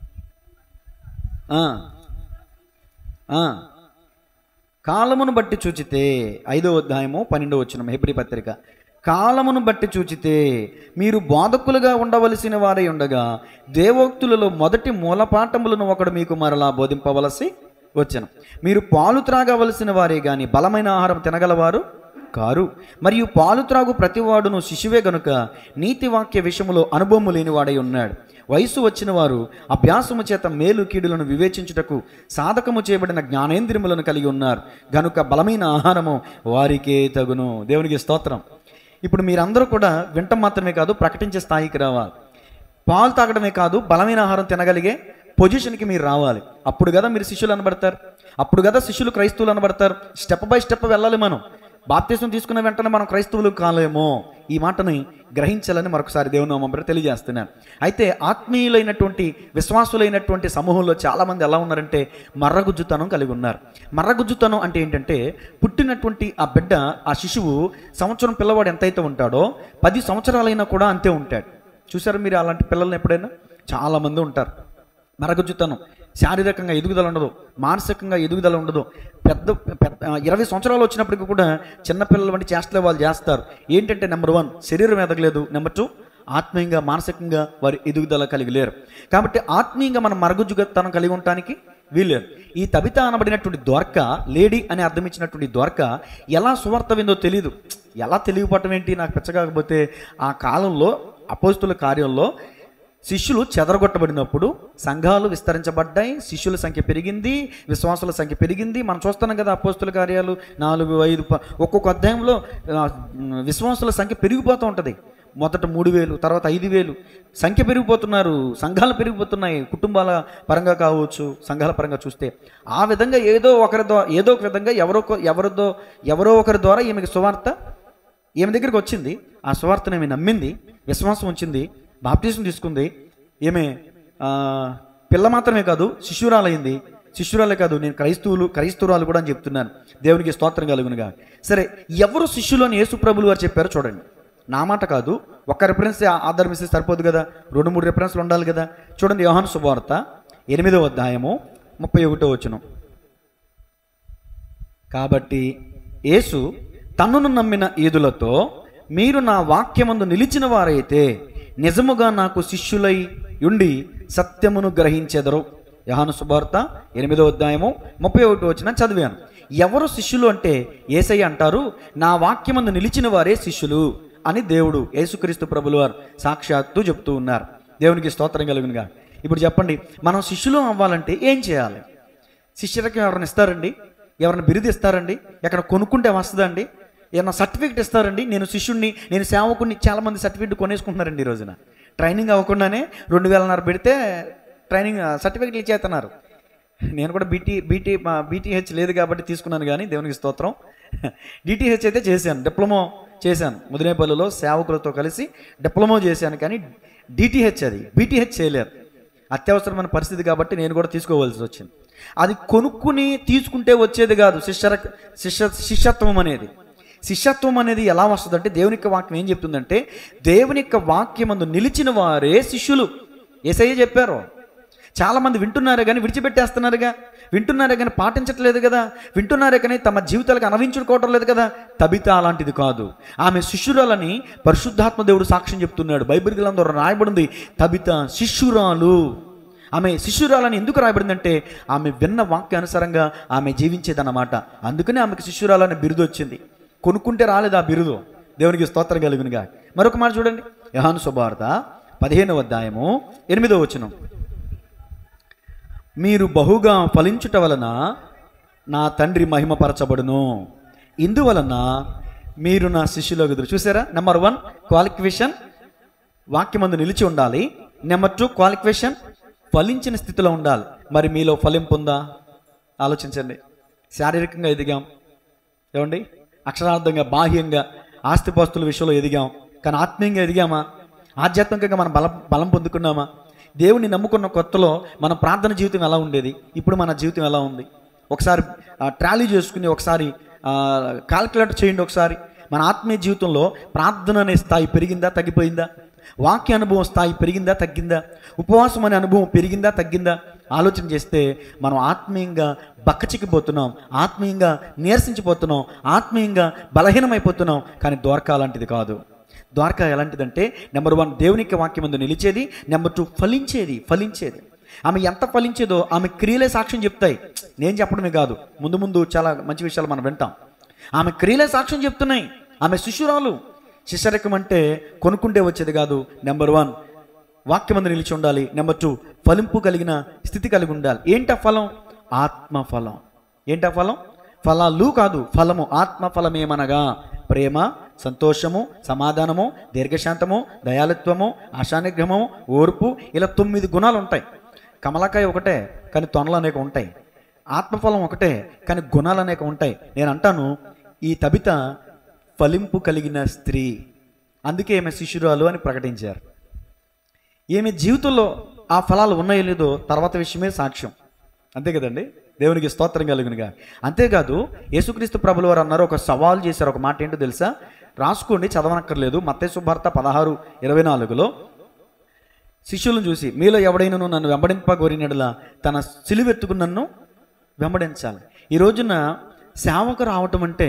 కాలమును బట్టి చూచితే, 5వ అధ్యాయము 12వ వచనం, హెబ్రీ పత్రిక. కాలమును బట్టి చూచితే మీరు బోధకులుగా ఉండవలసిన వారై ఉండగా దేవోక్తులలో మొదటి మూలపాఠములను ఒకడు మీకు మరలా బోధింపవలసి వచ్చెను. మీరు పాలు త్రాగవలసిన వారే గాని బలమైన ఆహారం తినగలవారు కారు. మరియు పాలు త్రాగు ప్రతివాడును శిశువే గనుక నీతి వాక్య విషయములో అనుభవము లేని వాడై ఉన్నాడు. వయసు వచ్చిన వారు అభ్యాసము చేత మేలు కీడులను వివేచించుటకు సాధకము చేయబడిన జ్ఞానేంద్రియములను కలిగి ఉన్నారు గనుక బలమైన ఆహారము వారికే తగును. దేవునికి స్తోత్రం. ఇప్పుడు మీరందరూ కూడా వింటం మాత్రమే కాదు, ప్రకటించే స్థాయికి రావాలి. పాలు తాగడమే కాదు, బలమైన ఆహారం తినగలిగే పొజిషన్కి మీరు రావాలి. అప్పుడు కదా మీరు శిష్యులు అనబడతారు. అప్పుడు కదా శిష్యులు క్రైస్తవులు అనబడతారు. స్టెప్ బై స్టెప్ వెళ్ళాలి. మనం బాప్తిసం తీసుకున్న వెంటనే మనం క్రైస్తవులు కాలేమో. ఈ మాటని గ్రహించాలని మరొకసారి దేవుని నామమున తెలియజేస్తున్నాను. అయితే ఆత్మీయులైనటువంటి విశ్వాసులైనటువంటి సమూహంలో చాలామంది ఎలా ఉన్నారంటే మర్రగుజ్జుతనం కలిగి ఉన్నారు. మర్రగుజ్జుతనం అంటే ఏంటంటే, పుట్టినటువంటి ఆ బిడ్డ, ఆ శిశువు సంవత్సరం పిల్లవాడు ఎంతైతే ఉంటాడో 10 సంవత్సరాలైనా కూడా అంతే ఉంటాడు. చూసారు మీరు అలాంటి పిల్లల్ని ఎప్పుడైనా? చాలామంది ఉంటారు. మరగుజ్జుతనం, శారీరకంగా ఎదుగుదల ఉండదు, మానసికంగా ఎదుగుదల ఉండదు. పెద్ద 20 సంవత్సరాలు వచ్చినప్పటికీ కూడా చిన్నపిల్లల వంటి చేష్టలే వాళ్ళు చేస్తారు. ఏంటంటే, నెంబర్ 1 శరీరం ఎదగలేదు, నెంబర్ 2 ఆత్మీయంగా మానసికంగా వారి ఎదుగుదల కలిగి లేరు. కాబట్టి ఆత్మీయంగా మనం మరగుజ్జుతనం కలిగి ఉండటానికి వీల్లేదు. ఈ తబిత అనబడినటువంటి ద్వారక, లేడీ అని అర్థం ఇచ్చినటువంటి ద్వారక ఎలా సువార్త విందో తెలియదు. ఎలా తెలియపడటం ఏంటి నాకు పిచ్చకాకపోతే, ఆ కాలంలో అపోస్తుల కార్యంలో శిష్యులు చెదరగొట్టబడినప్పుడు సంఘాలు విస్తరించబడ్డాయి, శిష్యుల సంఖ్య పెరిగింది, విశ్వాసుల సంఖ్య పెరిగింది. మనం చూస్తున్నాం కదా అపోస్తుల కార్యాలు 4, 5 ఒక్కొక్క అధ్యాయంలో విశ్వాసుల సంఖ్య పెరిగిపోతూ ఉంటుంది. మొదట 3,000, తర్వాత 5,000 సంఖ్య పెరిగిపోతున్నారు, సంఘాలు పెరిగిపోతున్నాయి. కుటుంబాల పరంగా కావచ్చు, సంఘాల పరంగా చూస్తే ఆ విధంగా ఏదో ఒక విధంగా ఎవరో ఒకరి ద్వారా ఈమెకి సువార్త ఈమె దగ్గరికి వచ్చింది. ఆ సువార్తను ఈమె నమ్మింది, విశ్వాసం ఉంచింది, బాప్టిజం తీసుకుంది. ఈమె పిల్ల మాత్రమే కాదు, శిష్యురాలైంది. శిష్యురాలే కాదు, నేను క్రైస్తవురాలు కూడా అని చెప్తున్నాను. దేవునికి స్తోత్రం కలుగునుగా. సరే, ఎవరు శిష్యులు అని యేసు ప్రభులు వారు చెప్పారో చూడండి. నా మాట కాదు, ఒక్క రిఫరెన్స్ ఆధారం ఇస్తే సరిపోదు కదా, 2-3 రిఫరెన్స్లు ఉండాలి కదా. చూడండి, యోహాను శుభవార్త 8వ అధ్యాయము 31వ వచనం. కాబట్టి యేసు తన్నును నమ్మిన యూదులతో, మీరు నా వాక్యమందు నిలిచిన వారైతే నిజముగా నాకు శిష్యులై ఉండి సత్యమును గ్రహించెదరు. యోహాను శుభవార్త 8వ అధ్యాయము 31వ వచనం చదివాను. ఎవరు శిష్యులు అంటే యేసయ్య అంటారు, నా వాక్యమందు నిలిచిన వారే శిష్యులు అని దేవుడు యేసుక్రీస్తు ప్రభులు వారు సాక్షాత్తు చెప్తూ ఉన్నారు. దేవునికి స్తోత్రం కలుగునుగా. ఇప్పుడు చెప్పండి, మనం శిష్యులు అవ్వాలంటే ఏం చేయాలి? శిష్యులకి ఎవరిని ఇస్తారండి? ఎవరిని బిరుదు ఇస్తారండి? ఎక్కడ కొనుక్కుంటే వస్తుందండి? ఏమన్నా సర్టిఫికెట్ ఇస్తారండి? నేను శిష్యుడిని, నేను సేవకుడిని. చాలామంది సర్టిఫికెట్ కొనేసుకుంటున్నారండి ఈ రోజున. ట్రైనింగ్ అవ్వకుండానే 2,000 పెడితే ట్రైనింగ్ సర్టిఫికెట్లు ఇచ్చేస్తున్నారు. నేను కూడా బీటీహెచ్ లేదు కాబట్టి తీసుకున్నాను, కానీ దేవునికి స్తోత్రం. డిటిహెచ్ అయితే చేశాను, డిప్లొమా చేశాను. ముదినేపల్లిలో సేవకులతో కలిసి డిప్లొమా చేశాను, కానీ డిటిహెచ్ అది బీటీహెచ్ చేయలేరు. అత్యవసరమైన పరిస్థితి కాబట్టి నేను కూడా తీసుకోవాల్సి వచ్చింది. అది కొనుక్కుని తీసుకుంటే వచ్చేది కాదు శిష్యత్వం అనేది. శిష్యత్వం అనేది ఎలా వస్తుందంటే, దేవుని యొక్క వాక్యం ఏం చెప్తుందంటే, దేవుని యొక్క వాక్యమందు నిలిచిన వారే శిష్యులు. యేసయ్య చెప్పారు. చాలామంది వింటున్నారే కానీ విడిచిపెట్టేస్తున్నారుగా, వింటున్నారే కానీ పాటించట్లేదు కదా, వింటున్నారే కానీ తమ జీవితాలకు అనవించుకోవటం లేదు కదా. తబిత అలాంటిది కాదు. ఆమె శిష్యురాలని పరిశుద్ధాత్మ దేవుడు సాక్ష్యం చెప్తున్నాడు. బైబిల్ గ్రంథంలో రాయబడింది, తబిత శిష్యురాలు. ఆమె శిష్యురాలని ఎందుకు రాయబడిందంటే, ఆమె విన్న వాక్యానుసారంగా ఆమె జీవించేదన్నమాట. అందుకనే ఆమెకు శిష్యురాలని బిరుదు వచ్చింది. కొనుక్కుంటే రాలేదు ఆ బిరుదు. దేవునికి స్తోత్రం కలుగునుగా. మరొక మాట చూడండి, యోహాను సువార్త 15వ అధ్యాయము 8వ వచనం. మీరు బహుగా ఫలించుట వలన నా తండ్రి మహిమపరచబడును, ఇందువలన మీరు నా శిష్యులగుదురు. చూసారా? నెంబర్ 1 క్వాలిఫికేషన్, వాక్యమందు నిలిచి ఉండాలి. నెంబర్ 2 క్వాలిఫికేషన్, ఫలించిన స్థితిలో ఉండాలి. మరి మీలో ఫలింపు ఉందా? ఆలోచించండి. శారీరకంగా ఎదిగాం ఏమండి, అక్షరార్థంగా బాహ్యంగా ఆస్తిపాస్తుల విషయంలో ఎదిగాం, కానీ ఆత్మీయంగా ఎదిగామా? ఆధ్యాత్మికంగా మనం బలం పొందుకున్నామా? దేవుని నమ్ముకున్న కొత్తలో మన ప్రార్థన జీవితం ఎలా ఉండేది, ఇప్పుడు మన జీవితం ఎలా ఉంది? ఒకసారి ట్రాలీ చేసుకుని ఒకసారి కాల్కులేట్ చేయండి. ఒకసారి మన ఆత్మీయ జీవితంలో ప్రార్థన అనే స్థాయి పెరిగిందా, తగ్గిపోయిందా? వాక్య అనుభవం స్థాయి పెరిగిందా, తగ్గిందా? ఉపవాసం అనే అనుభవం పెరిగిందా, తగ్గిందా? ఆలోచన చేస్తే మనం ఆత్మీయంగా బక్కచిక్కిపోతున్నాం, ఆత్మీయంగా నీరసించిపోతున్నాం, ఆత్మీయంగా బలహీనమైపోతున్నాం. కానీ ద్వారకా అలాంటిది కాదు. ద్వారకా ఎలాంటిదంటే, నెంబర్ 1 దేవుని యొక్క వాక్యం ముందు నిలిచేది, నెంబర్ 2 ఫలించేది. ఆమె ఎంత ఫలించేదో ఆమె క్రియలే సాక్ష్యం చెప్తాయి. నేను చెప్పడమే కాదు, ముందు చాలా మంచి విషయాలు మనం వింటాం. ఆమె క్రియలే సాక్ష్యం చెప్తున్నాయి. ఆమె శిష్యురాలు. శిష్యరకం అంటే కొనుక్కుంటే వచ్చేది కాదు. నెంబర్ 1 వాక్యమందు నిలిచి ఉండాలి. నెంబర్ 2 ఫలింపు కలిగిన స్థితి కలిగి ఉండాలి. ఏంటా ఫలం? ఆత్మఫలం. ఏంటా ఫలం? ఫలాలు కాదు, ఫలము. ఆత్మఫలమేమనగా ప్రేమ, సంతోషము, సమాధానము, దీర్ఘశాంతము, దయాళుత్వము, ఆశానిగ్రహము, ఓర్పు, ఇలా 9 గుణాలు ఉంటాయి. కమలకాయ ఒకటే కానీ తొనలు అనేక ఉంటాయి. ఆత్మఫలం ఒకటే కానీ గుణాలు అనేక ఉంటాయి. నేను అంటాను, ఈ తబిత ఫలింపు కలిగిన స్త్రీ, అందుకే ఈమె శిష్యురాలు అని ప్రకటించారు. ఈమె జీవితంలో ఆ ఫలాలు ఉన్నాయో లేదో తర్వాత విషయమే సాక్ష్యం. అంతే కదండి. దేవునికి స్తోత్రం కలుగునుగా. అంతేకాదు, యేసుక్రీస్తు ప్రభుల వారు అన్నారు, ఒక సవాల్ చేశారు. ఒక మాట ఏంటో తెలుసా? రాసుకోండి, చదవనక్కర్లేదు. మత్తయి సువార్త 16:24లో శిష్యులను చూసి, మీలో ఎవడైనను నన్ను వెంబడింపగోరినట్లా తన సిలువెత్తుకుని నన్ను వెంబడించాలి. ఈ రోజున సేవకు రావటం అంటే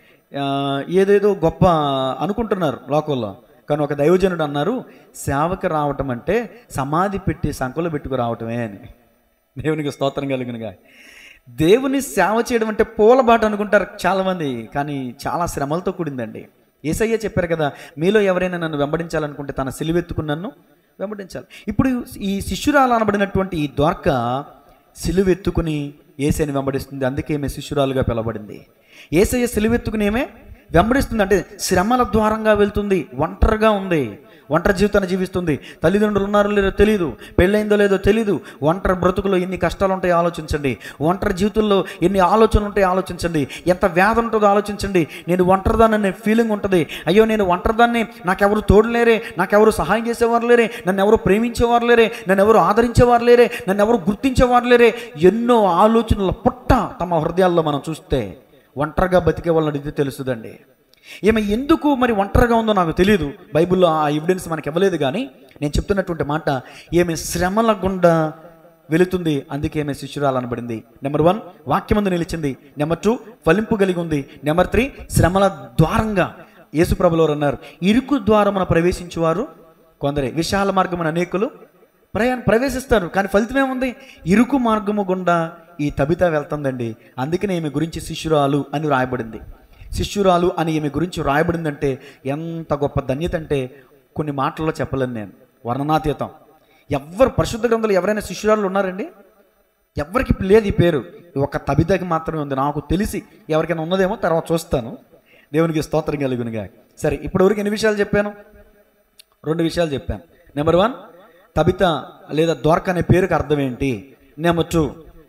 ఏదేదో గొప్ప అనుకుంటున్నారు లోకంలో. కానీ ఒక దైవజనుడు అన్నారు, సేవకు రావటం అంటే సమాధి పెట్టి సంకలో పెట్టుకు రావటమే అని. దేవునికి స్తోత్రం కలుగునుగా. దేవుని సేవ చేయడం అంటే పూలబాట అనుకుంటారు చాలామంది, కానీ చాలా శ్రమలతో కూడిందండి. యేసయ్య చెప్పారు కదా, మీలో ఎవరైనా నన్ను వెంబడించాలనుకుంటే తన సిలువెత్తుకుని నన్ను వెంబడించాలి. ఇప్పుడు ఈ శిష్యురాలు అనబడినటువంటి ఈ ద్వారక సిలువెత్తుకుని యేసయ్యని వెంబడిస్తుంది. అందుకే ఈమె శిష్యురాలుగా పిలవబడింది. యేసయ్య సిలువెత్తుకుని ఏమే వెంబడిస్తుంది, అంటే శ్రమల ద్వారంగా వెళ్తుంది. ఒంటరిగా ఉంది, ఒంటరి జీవితాన్ని జీవిస్తుంది. తల్లిదండ్రులు ఉన్నారో లేదో తెలియదు, పెళ్ళైందో లేదో తెలియదు. ఒంటరి బ్రతుకులో ఎన్ని కష్టాలు ఉంటాయో ఆలోచించండి. ఒంటరి జీవితంలో ఎన్ని ఆలోచనలు ఉంటాయో ఆలోచించండి. ఎంత వేద ఉంటుందో ఆలోచించండి. నేను ఒంటరిదాన్ని అనే ఫీలింగ్ ఉంటుంది. అయ్యో నేను ఒంటరిదాన్ని, నాకెవరు తోడులేరే, నాకెవరు సహాయం చేసేవారు లేరే, నన్ను ఎవరు ప్రేమించేవారు లేరే, నన్ను ఎవరు ఆదరించేవారు లేరే, నన్ను ఎవరు గుర్తించేవారు లేరే. ఎన్నో ఆలోచనల పుట్ట తమ హృదయాల్లో మనం చూస్తే ఒంటరిగా బతికే వాళ్ళని ఇది తెలుస్తుందండి. ఈమె ఎందుకు మరి ఒంటరిగా ఉందో నాకు తెలియదు, బైబిల్లో ఆ ఎవిడెన్స్ మనకి ఇవ్వలేదు. కానీ నేను చెప్తున్నటువంటి మాట, ఈమె శ్రమల గుండా వెళుతుంది. అందుకే ఈమె శిష్యురాలు అనబడింది. నెంబర్ 1 వాక్యమందు నిలిచింది. నెంబర్ 2 ఫలింపు కలిగి ఉంది. నెంబర్ 3 శ్రమల ద్వారంగా. యేసుప్రభులు వారు అన్నారు, ఇరుకు ద్వారమున ప్రవేశించువారు కొందరే, విశాల మార్గమున అనేకులు ప్రవేశిస్తారు. కానీ ఫలితం ఏముంది? ఇరుకు మార్గము గుండా ఈ తబిత వెళ్తుందండి. అందుకనే ఈమె గురించి శిష్యురాలు అని రాయబడింది. శిష్యురాలు అని ఈమె గురించి రాయబడిందంటే ఎంత గొప్ప ధన్యత అంటే కొన్ని మాటల్లో చెప్పలేను నేను, వర్ణనాతీతం. ఎవరు పరిశుద్ధ గ్రంథంలో ఎవరైనా శిష్యురాలు ఉన్నారండి? ఎవరికి లేదు ఈ పేరు. ఒక తబితకి మాత్రమే ఉంది. నాకు తెలిసి ఎవరికైనా ఉన్నదేమో తర్వాత చూస్తాను. దేవునికి స్తోత్రం కలుగునుగా. సరే, ఇప్పటివరకు ఎన్ని విషయాలు చెప్పాను? 2 విషయాలు చెప్పాను. నెంబర్ 1 తబిత లేదా ద్వారక అనే పేరుకి అర్థం ఏంటి? నెంబర్ 2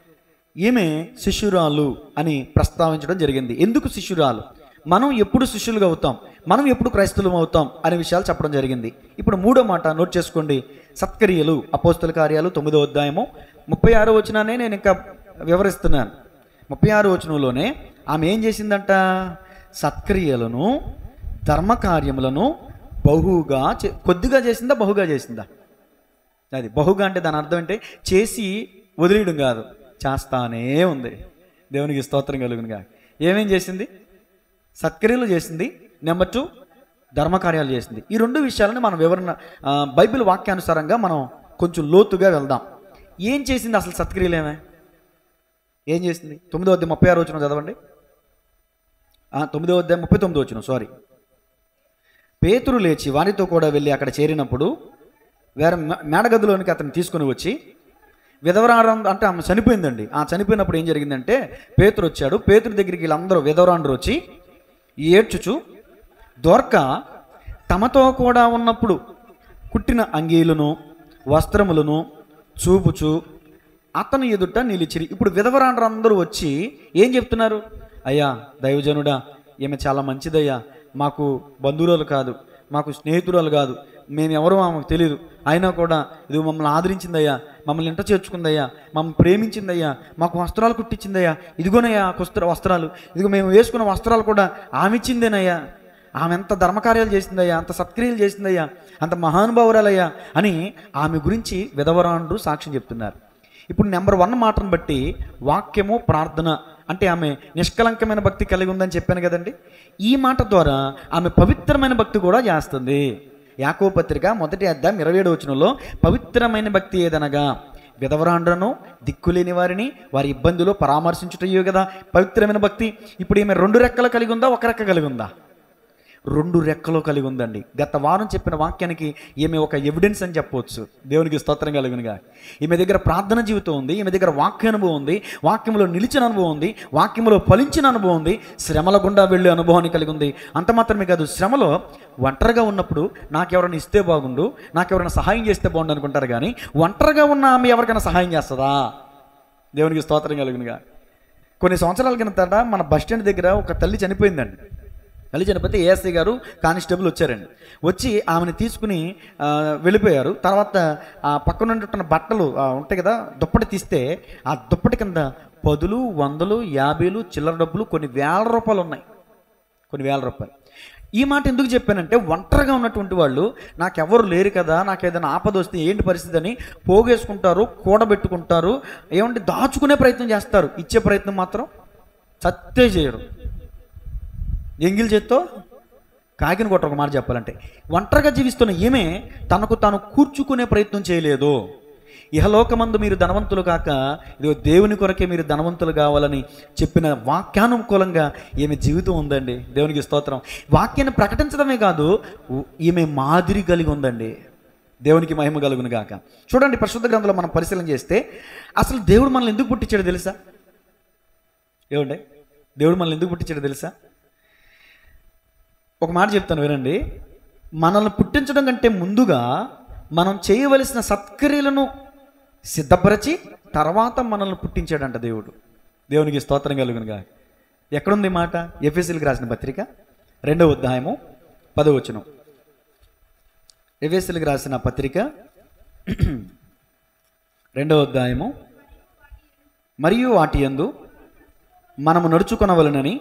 ఈమె శిష్యురాలు అని ప్రస్తావించడం జరిగింది. ఎందుకు శిష్యురాలు? మనం ఎప్పుడు శిష్యులుగా అవుతాం, మనం ఎప్పుడు క్రైస్తవులం అవుతాం అనే విషయాలు చెప్పడం జరిగింది. ఇప్పుడు 3వ మాట నోట్ చేసుకోండి. సత్క్రియలు, అపోస్తల కార్యాలు 9వ అధ్యాయము 36వ వచనాన్ని నేను ఇంకా వివరిస్తున్నాను. 36వ వచనంలోనే ఆమె ఏం చేసిందంట? సత్క్రియలను, ధర్మకార్యములను బహుగా కొద్దిగా చేసిందా, బహుగా చేసిందా? అది బహుగా అంటే దాని అర్థం అంటే చేసి వదిలేయడం కాదు, చేస్తానే ఉంది. దేవునికి స్తోత్రం కలుగునుగా. ఏమేం చేసింది? సత్క్రియలు చేసింది. నెంబర్ 2 ధర్మకార్యాలు చేసింది. ఈ 2 విషయాలను మనం వివరణ బైబిల్ వాక్యానుసారంగా మనం కొంచెం లోతుగా వెళ్దాం. ఏం చేసింది అసలు? సత్క్రియలు ఏం చేసింది? 9వ అధ్యాయం 36వ వచనం చదవండి. 9వ అధ్యాయం 39వ వచనం. సారీ. పేతురు లేచి వారితో కూడా వెళ్ళి అక్కడ చేరినప్పుడు వేరే మేడగదిలోనికి అతను తీసుకుని వచ్చి, విధవరాండ్రు అంటే ఆమె చనిపోయిందండి. ఆ చనిపోయినప్పుడు ఏం జరిగిందంటే పేతురు వచ్చాడు. పేతురు దగ్గరికి వీళ్ళందరూ విధవరాండ్రు వచ్చి ఏడ్చుచు, దొర్క తమతో కూడా ఉన్నప్పుడు కుట్టిన అంగీలను వస్త్రములను చూపుచు అతని ఎదుట నిలిచిరి. ఇప్పుడు విధవరాండ్రు అందరూ వచ్చి ఏం చెప్తున్నారు? అయ్యా దైవజనుడా, ఈమె చాలా మంచిదయ్యా, మాకు బంధువులు కాదు, మాకు స్నేహితురాలు కాదు, మేము ఎవరో ఆమెకు తెలియదు, అయినా కూడా ఇది మమ్మల్ని ఆదరించిందయ్యా, మమ్మల్ని ఇంట చేర్చుకుందయ్యా, మమ్మల్ని ప్రేమించిందయ్యా, మాకు వస్త్రాలు కుట్టించిందయ్యా, ఇదిగోనయ్యా వస్త్రాలు, ఇదిగో మేము వేసుకున్న వస్త్రాలు కూడా ఆమె ఇచ్చిందేనయ్యా, ఆమె ఎంత ధర్మకార్యాలు చేసిందయ్యా, అంత సత్క్రియలు చేసిందయ్యా, అంత మహానుభావురాలయ్యా అని ఆమె గురించి విధవరాండ్రు సాక్ష్యం చెప్తున్నారు. ఇప్పుడు నెంబర్ 1 మాటను బట్టి వాక్యము, ప్రార్థన అంటే ఆమె నిష్కలంకమైన భక్తి కలిగి ఉందని చెప్పాను కదండి. ఈ మాట ద్వారా ఆమె పవిత్రమైన భక్తి కూడా చేస్తుంది. యాకోబు పత్రిక 1వ అధ్యాయం 27వ వచనంలో పవిత్రమైన భక్తి ఏదనగా విధవరాండ్రను, దిక్కులేని వారిని వారి ఇబ్బందులు పరామర్శించుటయో కదా పవిత్రమైన భక్తి. ఇప్పుడు ఈమె 2 రెక్కలు కలిగి ఉందా, 1 రెక్క కలిగి ఉందా? 2 రెక్కలు కలిగి ఉందండి. గత వారం చెప్పిన వాక్యానికి ఈమె ఒక ఎవిడెన్స్ అని చెప్పవచ్చు. దేవునికి స్తోత్రం కలుగునుగా. ఈమె దగ్గర ప్రార్థన జీవితం ఉంది, ఈమె దగ్గర వాక్య అనుభవం ఉంది, వాక్యంలో నిలిచిన అనుభవం ఉంది, వాక్యంలో ఫలించిన అనుభవం ఉంది, శ్రమల గుండా వెళ్ళే అనుభవాన్ని కలిగి ఉంది. అంత మాత్రమే కాదు, శ్రమలో ఒంటరిగా ఉన్నప్పుడు నాకెవరైనా ఇస్తే బాగుండు, నాకెవరైనా సహాయం చేస్తే బాగుండు అనుకుంటారు. కానీ ఒంటరిగా ఉన్న ఆమె ఎవరికైనా సహాయం చేస్తుందా? దేవునికి స్తోత్రం కలుగునుగా. కొన్ని సంవత్సరాల కిందట మన బస్ స్టాండ్ దగ్గర ఒక తల్లి చనిపోయిందండి. తల్లి చనిపోతే ఏఎస్ఐ గారు, కానిస్టేబుల్ వచ్చారండి. వచ్చి ఆమెను తీసుకుని వెళ్ళిపోయారు. తర్వాత ఆ పక్కన ఉంటున్న బట్టలు ఉంటాయి కదా, దుప్పటి తీస్తే ఆ దుప్పటి కింద 10, 100, 50 చిల్లర డబ్బులు, కొన్ని వేల రూపాయలు ఉన్నాయి, కొన్ని వేల రూపాయలు. ఈ మాట ఎందుకు చెప్పానంటే, ఒంటరిగా ఉన్నటువంటి వాళ్ళు నాకెవరు లేరు కదా, నాకు ఏదైనా ఆపద వస్తే ఏంటి పరిస్థితి అని పోగేసుకుంటారు, కూడబెట్టుకుంటారు, ఏమంటే దాచుకునే ప్రయత్నం చేస్తారు. ఇచ్చే ప్రయత్నం మాత్రం సత్తే చేయరు. ఎంగిల్ చేత్తో కాకిని కొట్ట. ఒక మాట చెప్పాలంటే, ఒంటరిగా జీవిస్తున్న ఈమె తనకు తాను కూర్చుకునే ప్రయత్నం చేయలేదు. ఇహలోకమందు మీరు ధనవంతులు కాక ఇదిగో దేవుని కొరకే మీరు ధనవంతులు కావాలని చెప్పిన వాక్యానుకూలంగా ఈమె జీవితం ఉందండి. దేవునికి స్తోత్రం. వాక్యాన్ని ప్రకటించడమే కాదు, ఈమె మాదిరి కలిగి ఉందండి. దేవునికి మహిమ కలుగును గాక. చూడండి, పరిశుద్ధ గ్రంథంలో మనం పరిశీలన చేస్తే అసలు దేవుడు మనల్ని ఎందుకు పుట్టించాడో తెలుసా? ఏమండి, దేవుడు మనల్ని ఎందుకు పుట్టించాడో తెలుసా? ఒక మాట చెప్తాను వినండి. మనల్ని పుట్టించడం కంటే ముందుగా మనం చేయవలసిన సత్క్రియలను సిద్ధపరిచి తర్వాత మనల్ని పుట్టించాడంట దేవుడు. దేవునికి స్తోత్రం కలుగును గాక. ఎక్కడుంది మాట? ఎఫెసీయులకు రాసిన పత్రిక 2వ అధ్యాయము 10వ వచనం. ఎఫెసీయులకు రాసిన పత్రిక 2వ అధ్యాయము, మరియు వాటి యందు మనము నడుచుకొనవలెనని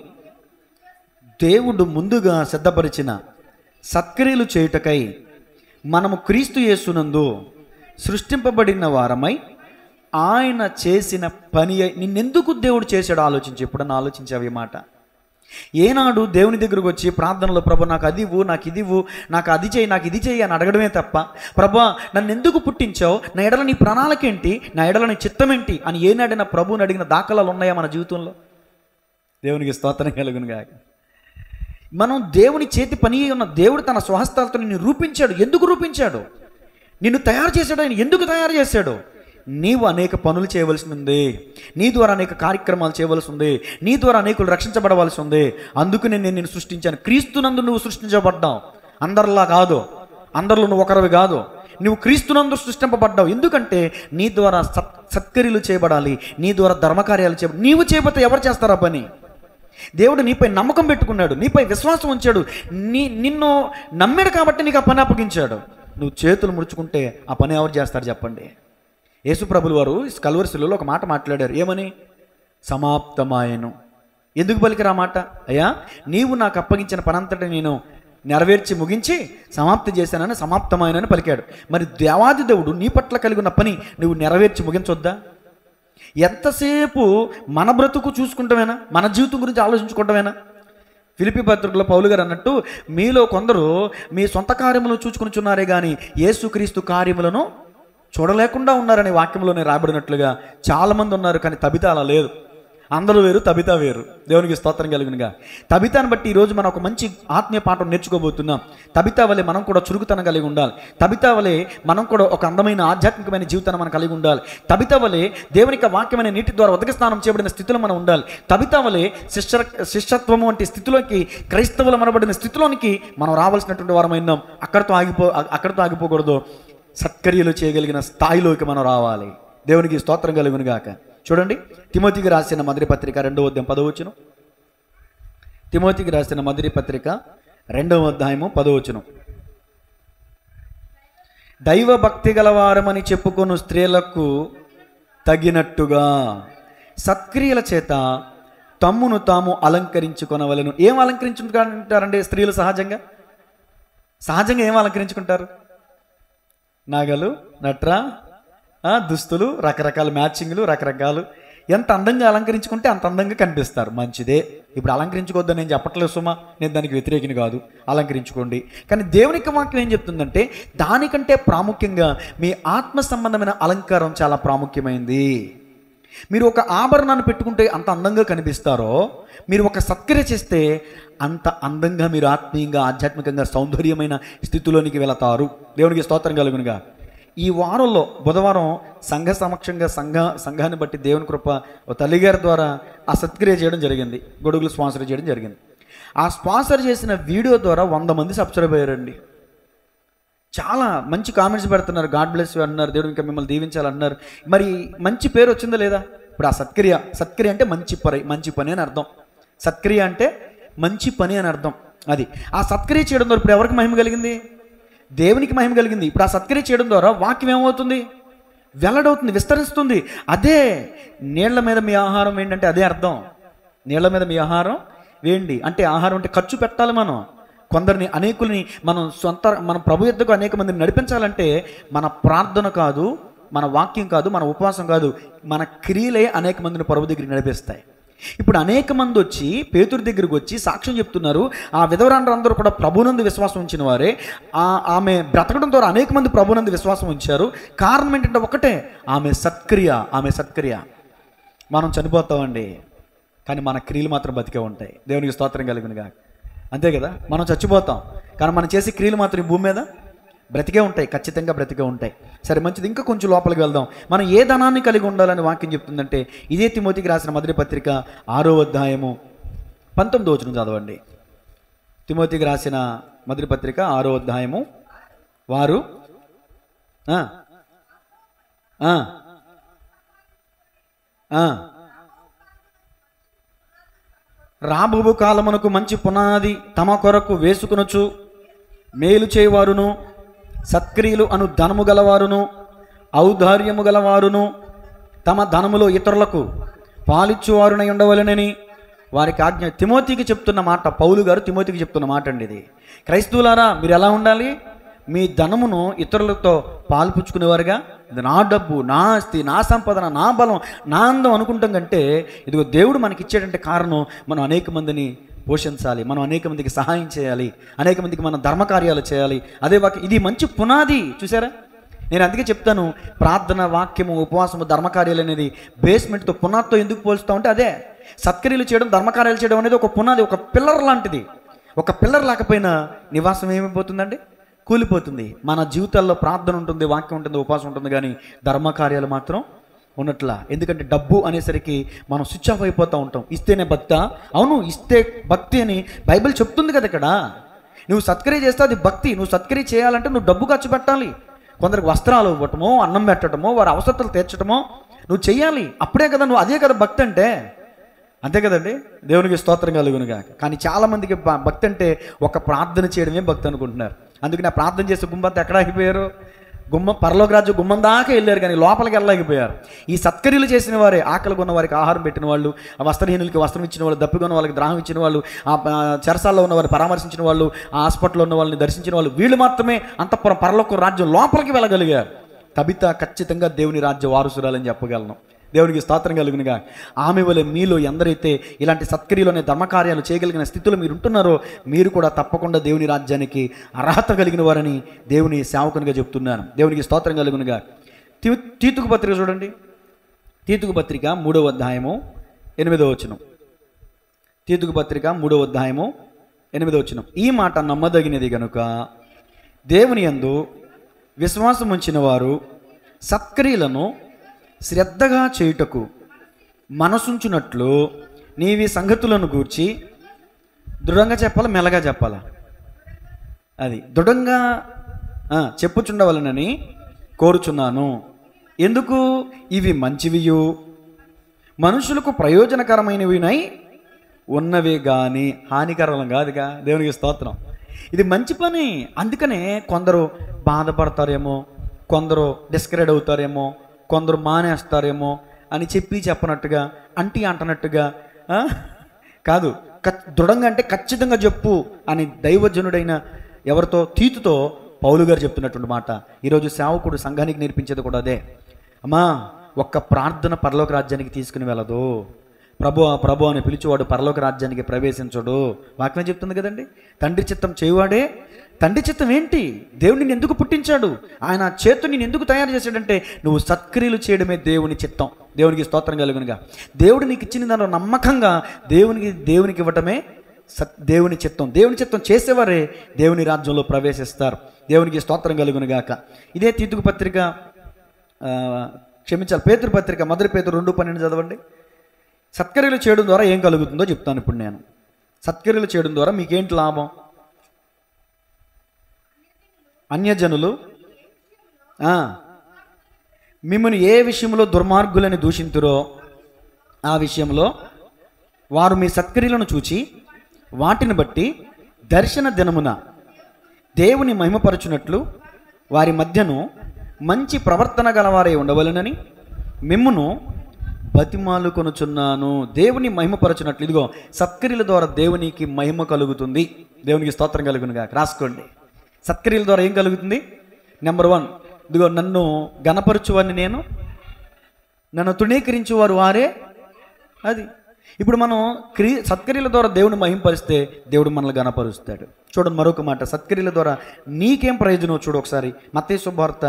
దేవుడు ముందుగా సిద్ధపరిచిన సత్క్రియలు చేయుటకై మనము క్రీస్తు యేసునందు సృష్టింపబడిన వారమై ఆయన చేసిన పని. నిన్నెందుకు దేవుడు చేశాడో ఆలోచించి, ఎప్పుడన్నా ఆలోచించావు ఈ మాట? ఏనాడు దేవుని దగ్గరకు వచ్చి ప్రార్థనలో, ప్రభు నాకు అది ఇవ్వు, నాకు ఇది ఇవ్వు, నాకు అది చేయి, నాకు ఇది చేయి అని అడగడమే తప్ప, ప్రభు నన్ను ఎందుకు పుట్టించావు, నా ఎడల నీ ప్రణాళిక ఏంటి, నా ఎడల నీ చిత్తం ఏంటి అని ఏనాడైనా ప్రభువుని అడిగిన దాఖలాలు ఉన్నాయా మన జీవితంలో? దేవునికి స్తోత్రం కలుగును గాక. మనం దేవుని చేతి పని ఉన్న దేవుడు తన స్వహస్తాలతో నిన్ను రూపించాడు. ఎందుకు రూపించాడు? నిన్ను తయారు చేశాడు. ఆయన ఎందుకు తయారు చేశాడు? నీవు అనేక పనులు చేయవలసి ఉంది, నీ ద్వారా అనేక కార్యక్రమాలు చేయవలసి ఉంది, నీ ద్వారా అనేకులు రక్షించబడవలసి ఉంది. అందుకు నేను నిన్ను సృష్టించాను. క్రీస్తునందు నువ్వు సృష్టించబడ్డావు. అందరిలా కాదు, అందరిలో నువ్వు ఒకరివి కాదు. నువ్వు క్రీస్తునందు సృష్టింపబడ్డావు. ఎందుకంటే నీ ద్వారా సత్క్రియలు చేయబడాలి, నీ ద్వారా ధర్మకార్యాలు చేయబడాలి. నీవు చేయబోతే ఎవరు చేస్తారా పని? దేవుడు నీపై నమ్మకం పెట్టుకున్నాడు, నీపై విశ్వాసం ఉంచాడు, నిన్ను నమ్మాడు కాబట్టి నీకు ఆ పని అప్పగించాడు. నువ్వు చేతులు ముడుచుకుంటే ఆ పని ఎవరు చేస్తారు చెప్పండి? యేసు ప్రభులు వారు కల్వరి శిలువలో ఒక మాట మాట్లాడారు. ఏమని? సమాప్తమాయను. ఎందుకు పలికిరా మాట? అయ్యా, నీవు నాకు అప్పగించిన పనంతటి నేను నెరవేర్చి ముగించి సమాప్తి చేశానని సమాప్తమాయనని పలికాడు. మరి దేవాది దేవుడు నీ పట్ల కలిగి ఉన్న పని నువ్వు నెరవేర్చి ముగించొద్దా? ఎంతసేపు మన బ్రతుకు చూసుకుంటామేనా, మన జీవితం గురించి ఆలోచించుకుంటామేనా? ఫిలిప్పీ పత్రికలో పౌలు గారు అన్నట్టు, మీలో కొందరు మీ సొంత కార్యములను చూసుకునిచున్నారే కానీ యేసుక్రీస్తు కార్యములను చూడలేకుండా ఉన్నారనే వాక్యంలోనే రాబడినట్లుగా చాలామంది ఉన్నారు. కానీ తబిత అలా లేదు. అందరూ వేరు, తబిత వేరు. దేవునికి స్తోత్రం కలుగునుగా. తబితాను బట్టి ఈరోజు మనం ఒక మంచి ఆత్మీయ పాఠం నేర్చుకోబోతున్నాం. తబితా వలె మనం కూడా చురుకుతనం కలిగి ఉండాలి. తబితా వలె మనం కూడా ఒక అందమైన ఆధ్యాత్మికమైన జీవితాన్ని మనం కలిగి ఉండాలి. తబితా వలె దేవునికి వాక్యమైన నీటి ద్వారా ఉదక స్నానం చేయబడిన స్థితిలో మనం ఉండాలి. తబితా వలె శిష్యత్వము వంటి స్థితిలోకి, క్రైస్తవులు మనబడిన స్థితిలోనికి మనం రావాల్సినటువంటి వారమైనాం. అక్కడితో ఆగిపోకూడదు. సత్క్రియలు చేయగలిగిన స్థాయిలోకి మనం రావాలి. దేవునికి స్తోత్రం కలుగును గాక. చూడండి, తిమోతికి రాసిన మొదటి పత్రిక 2వ అధ్యాయం 10వ వచనం. తిమోతికి రాసిన మొదటి పత్రిక 2వ అధ్యాయము 10వ వచనం. దైవ భక్తి గలవారమని చెప్పుకొను స్త్రీలకు తగినట్టుగా సత్క్రియల చేత తమ్మును తాము అలంకరించుకొనవలెను. ఏం అలంకరించుకుంటారండి స్త్రీలు? సహజంగా ఏం అలంకరించుకుంటారు? నగలు, నట్రా, దుస్తులు, రకరకాల మ్యాచింగ్లు, రకరకాలు. ఎంత అందంగా అలంకరించుకుంటే అంత అందంగా కనిపిస్తారు. మంచిదే. ఇప్పుడు అలంకరించుకోవద్దని నేను చెప్పట్లేదు సుమా, నేను దానికి వ్యతిరేకిని కాదు. అలంకరించుకోండి. కానీ దేవునికి వాక్యం ఏం చెప్తుందంటే, దానికంటే ప్రాముఖ్యంగా మీ ఆత్మ సంబంధమైన అలంకారం చాలా ప్రాముఖ్యమైంది. మీరు ఒక ఆభరణాన్ని పెట్టుకుంటే అంత అందంగా కనిపిస్తారో, మీరు ఒక సత్క్రియ చేస్తే అంత అందంగా మీరు ఆత్మీయంగా, ఆధ్యాత్మికంగా సౌందర్యమైన స్థితిలోనికి వెళతారు. దేవునికి స్తోత్రం కలుగునుగా. ఈ వారంలో బుధవారం సంఘ సమక్షంగా సంఘాన్ని బట్టి దేవుని కృప ఓ తల్లిగారి ద్వారా ఆ సత్క్రియ చేయడం జరిగింది. గొడుగులు స్పాన్సర్ చేయడం జరిగింది. ఆ స్పాన్సర్ చేసిన వీడియో ద్వారా 100 మంది సబ్స్క్రైబ్ అయ్యారండి. చాలా మంచి కామెంట్స్ పెడుతున్నారు. గాడ్ బ్లెస్ యూ అన్నారు, దేవుడు ఇంకా మిమ్మల్ని దీవించాలన్నారు. మరి మంచి పేరు వచ్చిందా లేదా? ఇప్పుడు ఆ సత్క్రియ అంటే మంచి పని అని అర్థం. సత్క్రియ అంటే మంచి పని అని అర్థం. అది ఆ సత్క్రియ చేయడం ద్వారా ఇప్పుడు ఎవరికి మహిమ కలిగింది? దేవునికి మహిమ కలిగింది. ఇప్పుడు ఆ సత్క్రియ చేయడం ద్వారా వాక్యం ఏమవుతుంది? వెల్లడవుతుంది, విస్తరిస్తుంది. అదే నీళ్ల మీద మీ ఆహారం ఏంటంటే అదే అర్థం. నీళ్ల మీద మీ ఆహారం వేయండి అంటే ఆహారం అంటే ఖర్చు పెట్టాలి. మనం కొందరిని, అనేకుల్ని మన ప్రభు యొద్దకు అనేక మందిని నడిపించాలంటే మన ప్రార్థన కాదు, మన వాక్యం కాదు, మన ఉపవాసం కాదు, మన క్రియలే అనేక మందిని ప్రభు దగ్గరికి నడిపిస్తాయి. ఇప్పుడు అనేక మంది వచ్చి పేతురు దగ్గరికి వచ్చి సాక్ష్యం చెప్తున్నారు. ఆ విధవరాండ్రందరూ కూడా ప్రభునందు విశ్వాసం ఉంచిన వారే. ఆమె బ్రతకడం ద్వారా అనేక మంది ప్రభునందు విశ్వాసం ఉంచారు. కారణం ఏంటంటే ఒకటే, ఆమె సత్క్రియ. మనం చనిపోతామండి, కానీ మన క్రియలు మాత్రం బతికే ఉంటాయి. దేవునికి స్తోత్రం కలుగునుగా. అంతే కదా, మనం చచ్చిపోతాం కానీ మనం చేసే క్రియలు మాత్రం ఈ భూమి మీద బ్రతికే ఉంటాయి, ఖచ్చితంగా బ్రతికే ఉంటాయి. సరే మంచిది, ఇంకా కొంచెం లోపలికి వెళ్దాం. మనం ఏ ధనాన్ని కలిగి ఉండాలని వాక్యం చెప్తుందంటే ఇదే తిమోతికి రాసిన మొదటి పత్రిక 6వ అధ్యాయము 19వ వచనం చదవండి. తిమోతికి రాసిన మొదటి పత్రిక 6వ అధ్యాయము వారు రాబోవు కాలమునకు మంచి పునాది తమ కొరకు వేసుకునొచ్చు మేలు చేయవారును సత్క్రియలు అను ధనము గలవారును ఔదార్యము గలవారును తమ ధనములో ఇతరులకు పాలిచ్చువారునై ఉండవలెనని వారికి ఆజ్ఞ. తిమోతికి చెప్తున్న మాట, పౌలు గారు తిమోతికి చెప్తున్న మాట అండి ఇది. క్రైస్తవులారా, మీరు ఎలా ఉండాలి? మీ ధనమును ఇతరులతో పాల్పుచ్చుకునేవారుగా, ఇది నా డబ్బు, నా ఆస్తి, నా సంపాదన, నా బలం, నా అందం అనుకుంటాం కంటే ఇదిగో దేవుడు మనకి ఇచ్చేటంటే కారణం మనం అనేక మందిని పోషించాలి, మనం అనేక మందికి సహాయం చేయాలి, అనేక మందికి మనం ధర్మకార్యాలు చేయాలి. అదే వాక్యం, ఇది మంచి పునాది. చూసారా, నేను అందుకే చెప్తాను, ప్రార్థన, వాక్యము, ఉపవాసము, ధర్మకార్యాలు అనేది బేస్మెంట్తో, పునాదితో ఎందుకు పోల్చుతా ఉంటే అదే. సత్క్రియలు చేయడం, ధర్మకార్యాలు చేయడం అనేది ఒక పునాది, ఒక పిల్లర్ లాంటిది. ఒక పిల్లర్ లేకపోయినా నివాసం ఏమైపోతుందండి? కూలిపోతుంది. మన జీవితాల్లో ప్రార్థన ఉంటుంది, వాక్యం ఉంటుంది, ఉపవాసం ఉంటుంది, కానీ ధర్మకార్యాలు మాత్రం ఉన్నట్లా. ఎందుకంటే డబ్బు అనేసరికి మనం స్విచ్ ఆఫ్ అయిపోతూ ఉంటాం. ఇస్తేనే భక్త, అవును ఇస్తే భక్తి అని బైబిల్ చెప్తుంది కదా. ఇక్కడ నువ్వు సత్క్రియ చేస్తే అది భక్తి. నువ్వు సత్క్రియ చేయాలంటే నువ్వు డబ్బు ఖర్చు పెట్టాలి. కొందరికి వస్త్రాలు ఇవ్వటమో, అన్నం పెట్టడమో, వారి అవసరాలు తీర్చడమో నువ్వు చెయ్యాలి. అప్పుడే కదా నువ్వు, అదే కదా భక్తి అంటే. అంతే కదండి, దేవునికి స్తోత్రం కలుగునుగా. కానీ చాలామందికి భక్తి అంటే ఒక ప్రార్థన చేయడమే భక్తి అనుకుంటున్నారు. అందుకని ఆ ప్రార్థన చేసే గుమ్మంతా ఎక్కడ ఆగిపోయారు? పరలోక రాజ్యం గుమ్మం దాకా వెళ్ళారు, కానీ లోపలికి వెళ్ళలేకపోయారు. ఈ సత్క్రియలు చేసిన వారే, ఆకలి కొన్న వారికి ఆహారం పెట్టిన వాళ్ళు, వస్త్రహీనులకి వస్త్రం ఇచ్చిన వాళ్ళు, దప్పికొన్న వాళ్ళకి ద్రాహం ఇచ్చిన వాళ్ళు, ఆ చెరసాల్లో ఉన్న వారిని పరామర్శించిన వాళ్ళు, ఆ హాస్పిటల్లో ఉన్న వాళ్ళని దర్శించిన వాళ్ళు, వీళ్ళు మాత్రమే అంతఃపురం పరలోక రాజ్యం లోపలికి వెళ్ళగలిగారు. తబిత ఖచ్చితంగా దేవుని రాజ్య వారసురాలని చెప్పగలను. దేవునికి స్తోత్రం కలుగునుగా. ఆమె వలె మీలో ఎందరైతే ఇలాంటి సత్క్రియలోనే ధర్మకార్యాలు చేయగలిగిన స్థితిలో మీరు ఉంటున్నారో, మీరు కూడా తప్పకుండా దేవుని రాజ్యానికి అర్హత కలిగిన వారని దేవుని సేవకునిగా చెప్తున్నాను. దేవునికి స్తోత్రం కలుగునుగా. తీతుకు పత్రిక చూడండి. తీతుకు పత్రిక 3వ అధ్యాయము 8వ వచనం. తీతుకు పత్రిక 3వ అధ్యాయము 8వ వచనం. ఈ మాట నమ్మదగినది గనుక దేవుని యందు విశ్వాసం ఉంచిన వారు సత్క్రియలను శ్రద్ధగా చేయుటకు మనసుంచున్నట్లు నీవి సంగతులను గూర్చి దృఢంగా చెప్పాలా, మెల్లగా చెప్పాలా? అది దృఢంగా చెప్పుచుండవలనని కోరుచున్నాను. ఎందుకు? ఇవి మంచివియు మనుషులకు ప్రయోజనకరమైనవినై ఉన్నవే కానీ హానికరం కాదుగా. దేవునికి స్తోత్రం. ఇది మంచి పని. అందుకనే కొందరు బాధపడతారేమో, కొందరు డిస్కరేజ్ అవుతారేమో, కొందరు మానేస్తారేమో అని చెప్పనట్టుగా, అంటున్నట్టుగా కాదు. దృఢంగా అంటే ఖచ్చితంగా చెప్పు అని దైవజనుడైన ఎవరితో? తీతుతో పౌలు గారు చెప్తున్నటువంటి మాట. ఈరోజు సేవకుడు సంఘానికి నేర్పించేది కూడా అదే. అమ్మా, ఒక్క ప్రార్థన పరలోక రాజ్యానికి తీసుకుని వెళ్ళదు. ప్రభు అని పిలిచేవాడు పరలోక రాజ్యానికి ప్రవేశించడు. వాక్యం చెప్తుంది కదండి. తండ్రి చిత్తం చేయువాడే. తండ్రి చిత్తం ఏంటి? దేవుడు నిన్ను ఎందుకు పుట్టించాడు? ఆయన చేతుని నిన్ను ఎందుకు తయారు చేశాడంటే నువ్వు సత్క్రియలు చేయడమే దేవుని చిత్తం. దేవునికి స్తోత్రం కలుగునుగా. దేవుడు నీకు ఇచ్చిన దానిలో నమ్మకంగా దేవునికి ఇవ్వటమే దేవుని చిత్తం. దేవుని చిత్తం చేసేవారే దేవుని రాజ్యంలో ప్రవేశిస్తారు. దేవునికి స్తోత్రం కలుగునుగాక. ఇదే తీతుకు పత్రిక, పేతురు పత్రిక, మొదటి పేతురు 2:12 చదవండి. సత్క్రియలు చేయడం ద్వారా ఏం కలుగుతుందో చెప్తాను ఇప్పుడు నేను. సత్క్రియలు చేయడం ద్వారా మీకేంటి లాభం? అన్యజనులు మిమ్మల్ని ఏ విషయంలో దుర్మార్గులని దూషింతురో ఆ విషయంలో వారు మీ సత్క్రియలను చూచి వాటిని బట్టి దర్శన దినమున దేవుని మహిమపరచునట్లు వారి మధ్యను మంచి ప్రవర్తన గలవారై ఉండవలెనని మిమ్మును బతిమాలుకొనుచున్నాను. దేవుని మహిమపరచునట్లు. ఇదిగో సత్క్రియల ద్వారా దేవునికి మహిమ కలుగుతుంది. దేవునికి స్తోత్రం కలుగునుగా. రాసుకోండి. సత్క్రియల ద్వారా ఏం కలుగుతుంది? నెంబర్ 1, ఇదిగో నన్ను గణపరచువారిని నన్ను తృణీకరించేవారు వారే. అది ఇప్పుడు మనం సత్క్రియల ద్వారా దేవుని మహింపరిస్తే దేవుడు మనల్ని గణపరుస్తాడు. చూడండి మరొక మాట, సత్క్రియల ద్వారా నీకేం ప్రయోజనం చూడు ఒకసారి. మత్తయి శుభవార్త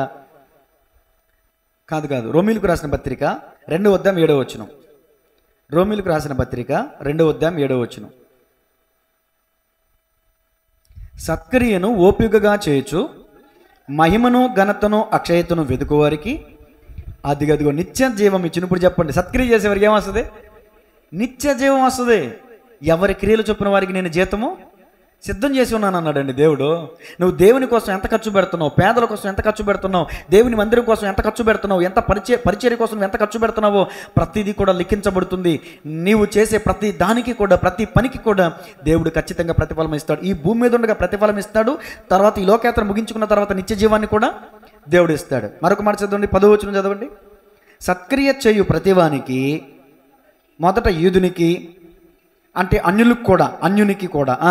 కాదు రోమీలకు రాసిన పత్రిక 2వ అధ్యాయం 7వ వచనం. రోమీలకు రాసిన పత్రిక 2వ అధ్యాయం 7వ వచనం. సత్క్రియను ఓపికగా చేయొచ్చు మహిమను ఘనతను అక్షయతను వెతుకువారికి అదిగదిగో నిత్య జీవం ఇచ్చిన. ఇప్పుడు చెప్పండి, సత్క్రియ చేసేవారికి ఏమొస్తుంది? నిత్య జీవం వస్తుంది. ఎవరి క్రియలు చొప్పున వారికి నేను జీతము సిద్ధం చేసి ఉన్నాను అన్నాడండి దేవుడు. నువ్వు దేవుని కోసం ఎంత ఖర్చు పెడుతున్నావు, పేదల కోసం ఎంత ఖర్చు పెడుతున్నావు, దేవుని మందిరం కోసం ఎంత ఖర్చు పెడుతున్నావు, ఎంత పరిచర్య కోసం ఎంత ఖర్చు పెడుతున్నావో ప్రతిదీ కూడా లిఖించబడుతుంది. నీవు చేసే ప్రతి దానికి కూడా, ప్రతి పనికి కూడా దేవుడు ఖచ్చితంగా ప్రతిఫలం ఇస్తాడు. ఈ భూమి మీద ఉండగా ప్రతిఫలం ఇస్తాడు. తర్వాత ఈ లోకయాత్ర ముగించుకున్న తర్వాత నిత్య జీవాన్ని కూడా దేవుడు ఇస్తాడు. మరొక మాట చదవండి, 10వ వచనం చదవండి. సత్క్రియ చేయు ప్రతివానికి, మొదట యూదునికి అంటే అన్యునికి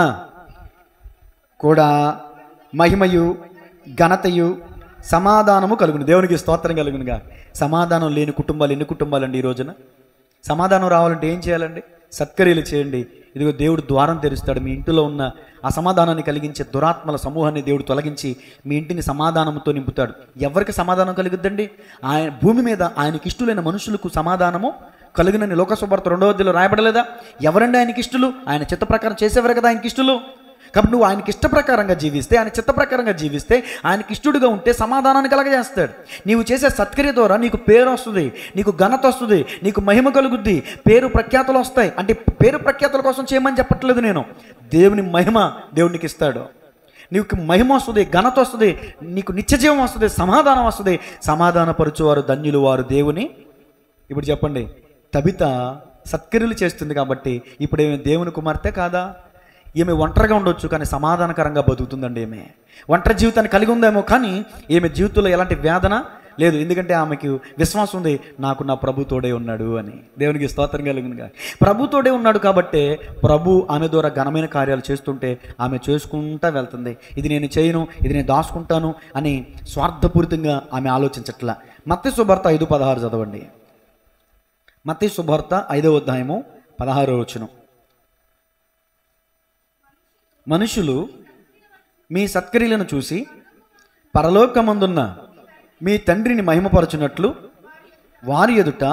కూడా మహిమయు ఘనతయు సమాధానము కలుగును. దేవునికి స్తోత్రం కలుగునుగా. సమాధానం లేని కుటుంబాలు ఎన్ని కుటుంబాలండి ఈ రోజున? సమాధానం రావాలంటే ఏం చేయాలండి? సత్క్రియలు చేయండి. ఇదిగో దేవుడు ద్వారం తెరుస్తాడు. మీ ఇంటిలో ఉన్న అసమాధానాన్ని కలిగించే దురాత్మల సమూహాన్ని దేవుడు తొలగించి మీ ఇంటిని సమాధానంతో నింపుతాడు. ఎవరికి సమాధానం కలుగుద్దండి? ఆయన భూమి మీద ఆయనకి ఇష్టలైన మనుషులకు సమాధానము కలుగునని లోకసువార్త 2వ అధ్యాయంలో రాయబడలేదా? ఎవరండి ఆయనకి ఇష్టలు? ఆయన చిత్త ప్రకారం చేసేవారు కదా ఆయనకి ఇష్టలు. కాబట్టి నువ్వు ఆయనకి ఇష్ట ప్రకారంగా జీవిస్తే, ఆయన చిత్త ప్రకారంగా జీవిస్తే, ఆయనకి ఇష్టడుగా ఉంటే సమాధానాన్ని కలగజేస్తాడు. నీవు చేసే సత్క్రియ ద్వారా నీకు పేరు వస్తుంది, నీకు ఘనత వస్తుంది, నీకు మహిమ కలుగుద్ది, పేరు ప్రఖ్యాతులు వస్తాయి. అంటే పేరు ప్రఖ్యాతుల కోసం చేయమని చెప్పట్లేదు నేను. దేవుని మహిమ దేవునికి ఇస్తాడు. నీకు మహిమ వస్తుంది, ఘనత వస్తుంది, నీకు నిత్యజీవం వస్తుంది, సమాధానం వస్తుంది. సమాధానపరచువారు ధన్యులు వారు దేవుని. ఇప్పుడు చెప్పండి, తబిత సత్క్రియలు చేస్తుంది కాబట్టి ఇప్పుడు ఏమి దేవుని కుమార్తె కాదా? ఈమె ఒంటరిగా ఉండొచ్చు కానీ సమాధానకరంగా బతుకుతుందండి. ఈమె ఒంటరి జీవితాన్ని కలిగి ఉందేమో కానీ ఈమె జీవితంలో ఎలాంటి వేదన లేదు. ఎందుకంటే ఆమెకు విశ్వాసం ఉంది, నాకు నా ప్రభు తోడే ఉన్నాడు అని. దేవునికి స్తోత్రం కలుగునుగా. ప్రభు తోడే ఉన్నాడు కాబట్టి ప్రభు ఆమె ద్వారా ఘనమైన కార్యాలు చేస్తుంటే ఆమె చేసుకుంటా వెళ్తుంది. ఇది నేను చేయను, ఇది నేను దాచుకుంటాను అని స్వార్థపూరితంగా ఆమె ఆలోచించట్లా. మత్తయి సువార్త 5:16 చదవండి. మత్తయి సువార్త 5వ అధ్యాయము 16వ వచనం. మనుషులు మీ సత్క్రియలను చూసి పరలోకమందున్న మీ తండ్రిని మహిమపరచునట్లు వారి ఎదుట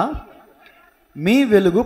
మీ వెలుగు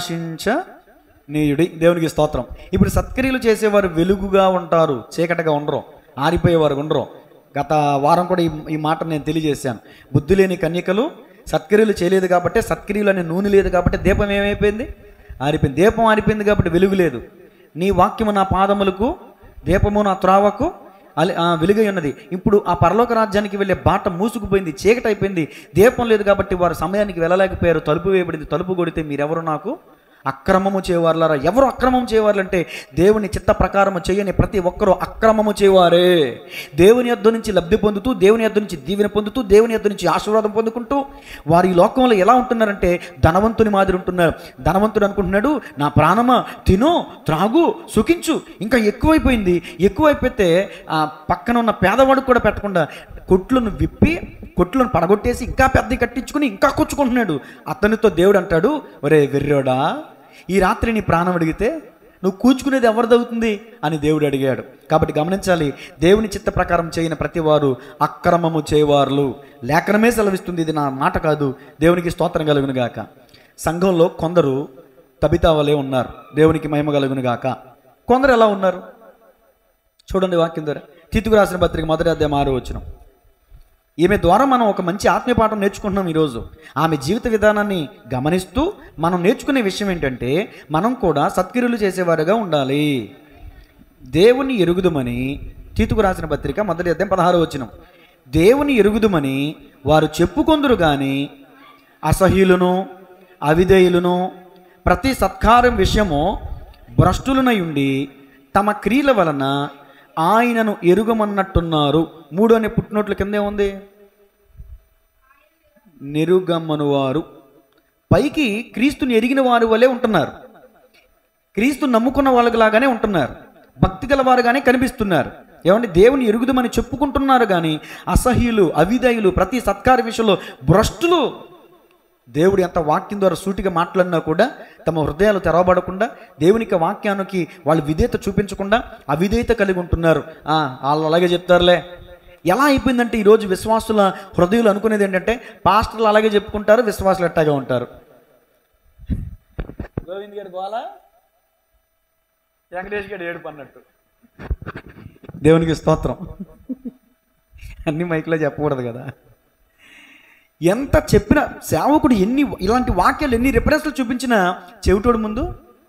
ప్రకాశించనీయుడి. దేవునికి స్తోత్రం. ఇప్పుడు సత్క్రియలు చేసేవారు వెలుగుగా ఉంటారు, చీకటిగా ఉండరు, ఆరిపోయేవారు ఉండరు. గత వారం కూడా ఈ మాట నేను తెలియజేశాను. బుద్ధి లేని కన్యకలు సత్క్రియలు చేయలేదు కాబట్టి, సత్క్రియలు అనే నూనె లేదు కాబట్టి దీపం ఏమైపోయింది? ఆరిపోయింది. దీపం ఆరిపోయింది కాబట్టి వెలుగు లేదు. నీ వాక్యము నా పాదములకు, దీపము నా త్రావకు వెలుగై ఉన్నది. ఇప్పుడు ఆ పరలోక రాజ్యానికి వెళ్ళే బాట మూసుకుపోయింది, చీకటి అయిపోయింది. దీపం లేదు కాబట్టి వారు సమయానికి వెళ్ళలేకపోయారు. తలుపు వేయబడింది. తలుపు కొడితే మీరెవరు నాకు అక్రమము చేయవారులారా. ఎవరు అక్రమం చేయవారంటే దేవుని చిత్త ప్రకారము చేయని ప్రతి ఒక్కరూ అక్రమము చేయవారే. దేవుని యొద్ద నుంచి లబ్ధి పొందుతూ, దేవుని యొద్ద నుంచి దీవెన పొందుతూ, దేవుని యొద్ద నుంచి ఆశీర్వాదం పొందుకుంటూ వారు ఈ లోకంలో ఎలా ఉంటున్నారంటే ధనవంతుని మాదిరి ఉంటున్నారు. ధనవంతుడు అనుకుంటున్నాడు, నా ప్రాణమా తిను, త్రాగు, సుఖించు. ఇంకా ఎక్కువైపోయింది. ఎక్కువైపోతే పక్కన ఉన్న పేదవాడు కూడా పెట్టకుండా కొట్లను విప్పి, కొట్లను పడగొట్టేసి ఇంకా పెద్ద కట్టించుకుని ఇంకా కూర్చుకుంటున్నాడు. అతనితో దేవుడు అంటాడు, ఒరే వెర్రోడా, ఈ రాత్రి నీ ప్రాణం అడిగితే నువ్వు కూర్చుకునేది ఎవరిదవుతుంది అని దేవుడు అడిగాడు. కాబట్టి గమనించాలి, దేవుని చిత్త ప్రకారం చేయని ప్రతి వారు అక్రమము చేయవారు. లేఖనమే సెలవిస్తుంది, ఇది నా మాట కాదు. దేవునికి స్తోత్రం కలుగును గాక. సంఘంలో కొందరు తబితా వలె ఉన్నారు. దేవునికి మహిమ కలుగును గాక. కొందరు ఎలా ఉన్నారు చూడండి వాక్యం ద్వారా. తీతుకు రాసిన పత్రిక 1వ అధ్యాయం 6వ వచనం. ఈమె ద్వారా మనం ఒక మంచి ఆత్మీయ పాఠం నేర్చుకుంటున్నాం ఈరోజు. ఆమె జీవిత విధానాన్ని గమనిస్తూ మనం నేర్చుకునే విషయం ఏంటంటే, మనం కూడా సత్క్రియలు చేసేవారుగా ఉండాలి. దేవుని ఎరుగుదుమని, తీతుకు రాసిన పత్రిక 1వ అధ్యాయం 16వ వచనం. దేవుని ఎరుగుదుమని వారు చెప్పుకొందురు గాని అసహ్యులను, అవిధేయులను, ప్రతి సత్కారం విషయము భ్రష్టులనై ఉండి తమ క్రియల వలన ఆయనను ఎరుగమన్నట్టున్నారు. 3 అనే పుట్టినోట్ల కిందే ఉంది, నెరుగమ్మనువారు. పైకి క్రీస్తుని ఎరిగిన వారి వలె ఉంటున్నారు, క్రీస్తు నమ్ముకున్న వాళ్ళలాగానే ఉంటున్నారు, భక్తి గల వారుగానే కనిపిస్తున్నారు. ఏమంటే దేవుని ఎరుగుదమని చెప్పుకుంటున్నారు కానీ అసహ్యులు, అవిధేయులు, ప్రతి సత్కార విషయంలో భ్రష్టులు. దేవుడు ఎంత వాక్యం ద్వారా సూటిగా మాట్లాడినా కూడా తమ హృదయాలు తెరవబడకుండా, దేవునికి వాక్యానికి వాళ్ళు విధేయత చూపించకుండా అవిధేయత కలిగి ఉంటున్నారు. వాళ్ళు అలాగే చెప్తారులే. ఎలా అయిపోయిందంటే ఈరోజు విశ్వాసుల హృదయాలు అనుకునేది ఏంటంటే, పాస్టర్లు అలాగే చెప్పుకుంటారు, విశ్వాసులు ఎట్టాగా ఉంటారు. గోవింద్ గారి గోల, వెంకటేష్ గారి ఏడుపు అన్నట్టు. దేవునికి స్తోత్రం. అన్ని మైక్లో చెప్పకూడదు కదా. ఎంత చెప్పినా సేవకుడు ఇలాంటి వాక్యాలు ఎన్ని రిఫరెన్స్లు చూపించినా చెవిటోడు ముందు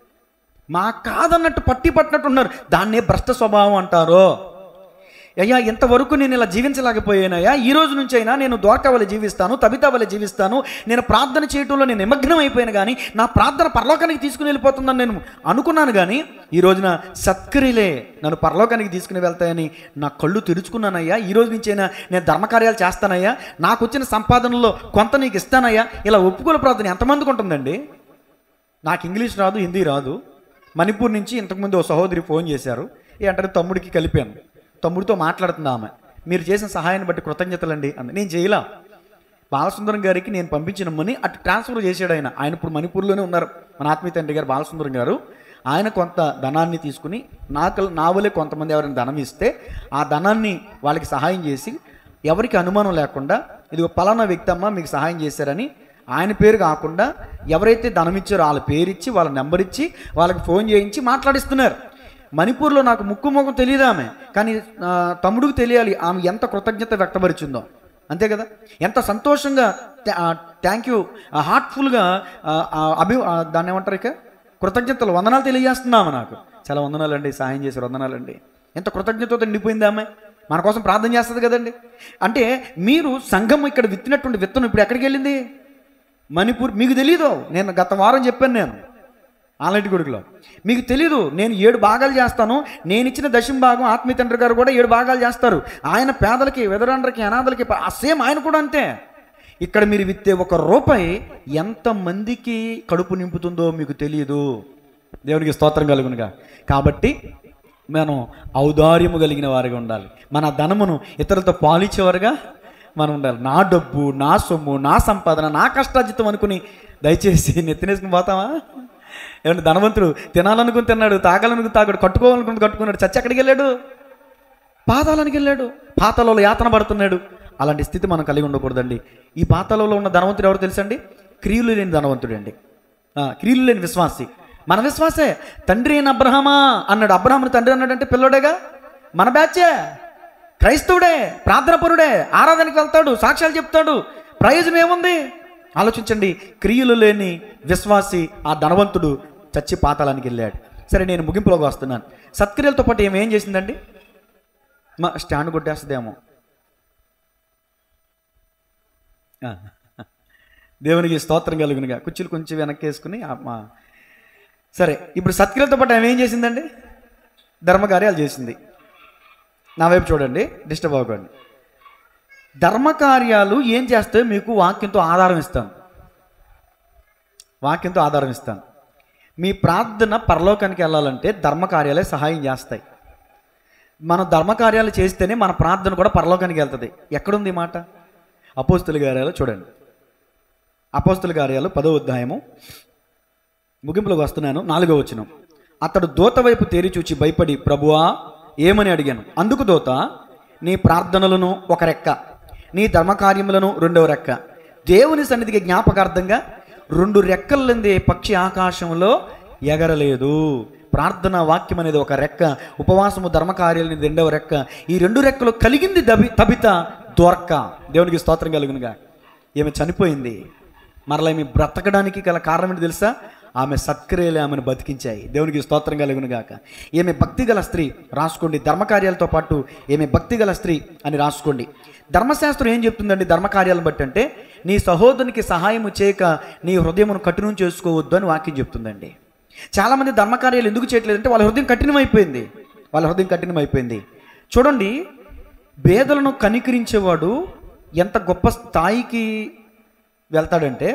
మా కాదన్నట్టు పట్టినట్టు ఉన్నారు. దాన్నే భ్రష్ట స్వభావం అంటారు. అయ్యా ఇంతవరకు నేను ఇలా జీవించలేకపోయానయ్యా, ఈ రోజు నుంచి అయినా నేను ద్వారకా వలె జీవిస్తాను, తబితా వలె జీవిస్తాను, నేను ప్రార్థన చేయటంలో నేను నిమగ్నం అయిపోయాను, కానీ నా ప్రార్థన పరలోకానికి తీసుకుని వెళ్ళిపోతుందని నేను అనుకున్నాను, కానీ ఈ రోజున సత్క్రియలే నన్ను పరలోకానికి తీసుకుని వెళ్తాయని నా కళ్ళు తెరుచుకున్నానయ్యా. ఈ రోజు నుంచి అయినా నేను ధర్మకార్యాలు చేస్తానయ్యా, నాకు వచ్చిన సంపాదనలో కొంత నీకు ఇస్తానయ్యా. ఇలా ఒప్పుకోల ప్రార్థన ఎంతమందికి ఉంటుందండి? నాకు ఇంగ్లీష్ రాదు, హిందీ రాదు. మణిపూర్ నుంచి ఇంతకుముందు ఓ సహోదరి ఫోన్ చేశారు. ఏంటంటే తమ్ముడికి కలిపాను, తమ్ముడితో మాట్లాడుతుంది ఆమె. మీరు చేసిన సహాయాన్ని బట్టి కృతజ్ఞతలండి అంది. నేను చేయలా. బాలసుందరం గారికి నేను పంపించిన మనీ అటు ట్రాన్స్ఫర్ చేశాడు ఆయన ఇప్పుడు మణిపూర్లోనే ఉన్నారు. మన ఆత్మీయ తండ్రి గారు బాలసుందరం గారు. ఆయన కొంత ధనాన్ని తీసుకుని నా వల్లే కొంతమంది ఎవరైనా ధనం ఇస్తే ఆ ధనాన్ని వాళ్ళకి సహాయం చేసి ఎవరికి అనుమానం లేకుండా ఇది పలానా వ్యక్తి అమ్మ మీకు సహాయం చేశారని ఆయన పేరు కాకుండా ఎవరైతే ధనం ఇచ్చారో వాళ్ళ పేరు ఇచ్చి వాళ్ళ నెంబర్ ఇచ్చి వాళ్ళకి ఫోన్ చేయించి మాట్లాడిస్తున్నారు. మణిపూర్లో నాకు ముక్కు తెలియదు ఆమె, కానీ తమ్ముడికి తెలియాలి ఆమె ఎంత కృతజ్ఞత వ్యక్తపరిచిందో. అంతే కదా, ఎంత సంతోషంగా థ్యాంక్ యూ హార్ట్ఫుల్గా దాన్ని ఏమంటారు ఇక కృతజ్ఞతలు వందనాలు తెలియజేస్తున్నాము. నాకు చాలా వందనాలండి, సాయం చేశారు, వందనాలండి. ఎంత కృతజ్ఞతతో నిండిపోయింది ఆమె. మన కోసం ప్రార్థన చేస్తుంది కదండి. అంటే మీరు సంఘం ఇక్కడ విత్తినటువంటి విత్తనం ఇప్పుడు ఎక్కడికి వెళ్ళింది? మణిపూర్. మీకు తెలీదు, నేను గత వారం చెప్పాను, నేను ఆలటి గుడిలో మీకు తెలీదు. నేను 7 భాగాలు చేస్తాను. నేను ఇచ్చిన దశమ భాగం ఆత్మీయ తండ్రి గారు కూడా 7 భాగాలు చేస్తారు. ఆయన పేదలకి, వెదరండ్రకి, అనాథలకి సేమ్ ఆయన కూడా అంతే. ఇక్కడ మీరు విత్తే 1 రూపాయి ఎంతమందికి కడుపు నింపుతుందో మీకు తెలియదు. దేవునికి స్తోత్రం కలుగునుగా. కాబట్టి మనం ఔదార్యము కలిగిన వారిగా ఉండాలి. మన ధనమును ఇతరులతో పాలించేవారుగా మనం ఉండాలి. నా డబ్బు, నా సొమ్ము, నా సంపాదన, నా కష్టార్జితం అనుకుని దయచేసి నెత్తినేసుకుని పోతామా? ఏమంటే ధనవంతుడు తినాలనుకుని తిన్నాడు, తాగాలనుకుని తాగాడు, కట్టుకోవాలనుకుని కట్టుకున్నాడు, చచ్చి ఎక్కడికి వెళ్ళాడు? పాతాళానికి వెళ్ళాడు, పాతాళంలో యాతన పడుతున్నాడు. అలాంటి స్థితి మనం కలిగి ఉండకూడదండి. ఈ పాతాళంలో ఉన్న ధనవంతుడు ఎవరు తెలుసండి? క్రియలు లేని ధనవంతుడు అండి, క్రియలు లేని విశ్వాసి. మన విశ్వాసే. తండ్రి అయిన అబ్రహామా అన్నాడు. అబ్రహాముని తండ్రి అన్నాడంటే పిల్లోడేగా, మన బ్యాచే, క్రైస్తవుడే, ప్రార్థనపరుడే, ఆరాధనకి వెళ్తాడు, సాక్ష్యాలు చెప్తాడు. ప్రయోజనం ఏముంది? ఆలోచించండి. క్రియలు లేని విశ్వాసి ఆ ధనవంతుడు చచ్చి పాతాళానికి వెళ్ళాడు. సరే, నేను ముగింపులోకి వస్తున్నాను. సత్క్రియలతో పాటు ఏం చేసిందండి? మా స్టాండ్ కొట్టేస్తుందేమో. దేవునికి స్తోత్రం కలుగునుగా. కుర్చీలు కొంచెం వెనక్కి వేసుకుని సరే, ఇప్పుడు సత్క్రియలతో పాటు ఆమె ఏం చేసిందండి? ధర్మకార్యాలు చేసింది. నా వైపు చూడండి, డిస్టర్బ్ అవ్వకండి. ధర్మకార్యాలు ఏం చేస్తాయో మీకు వాక్యంతో ఆధారం ఇస్తాను. వాక్యంతో ఆధారం ఇస్తాను. మీ ప్రార్థన పరలోకానికి వెళ్ళాలంటే ధర్మకార్యాలే సహాయం చేస్తాయి. మనం ధర్మకార్యాలు చేస్తేనే మన ప్రార్థన కూడా పరలోకానికి వెళ్తుంది. ఎక్కడుంది ఈ మాట? అపోస్తుల కార్యాలు చూడండి. అపోస్తుల కార్యాలు 10వ అధ్యాయము ముగింపులోకి వస్తున్నాను. 4వ వచనం. అతడు దూత వైపు తేరి చూచి భయపడి, ప్రభువా ఏమని అడిగాను. అందుకు దూత, నీ ప్రార్థనలను 1 రెక్క, నీ ధర్మకార్యములను 2వ రెక్క, దేవుని సన్నిధికి జ్ఞాపకార్థంగా 2 రెక్కలందే పక్షి ఆకాశంలో ఎగరలేదు. ప్రార్థన వాక్యం అనేది 1 రెక్క, ఉపవాసము ధర్మకార్యాలు అనేది 2వ రెక్క. ఈ 2 రెక్కలు కలిగింది తబిత దొరక్క. దేవునికి స్తోత్రం కలుగునుగా. ఈమె చనిపోయింది, మరలా ఈమె బ్రతకడానికి గల కారణం ఏంటి తెలుసా? ఆమె సత్క్రియలే ఆమెను బతికించాయి. దేవునికి స్తోత్రం కలుగునుగాక. ఈమె భక్తి గల స్త్రీ, రాసుకోండి. ధర్మకార్యాలతో పాటు ఈమె భక్తి గల స్త్రీ అని రాసుకోండి. ధర్మశాస్త్రం ఏం చెప్తుందండి ధర్మకార్యాలను బట్టి అంటే, నీ సహోదరునికి సహాయము చేయక నీ హృదయమును కఠినం చేసుకోవద్దు అని వాక్యం చెప్తుందండి. చాలామంది ధర్మకార్యాలు ఎందుకు చేయట్లేదంటే వాళ్ళ హృదయం కఠినమైపోయింది. చూడండి, పేదలను కనికరించేవాడు ఎంత గొప్ప స్థాయికి వెళ్తాడంటే,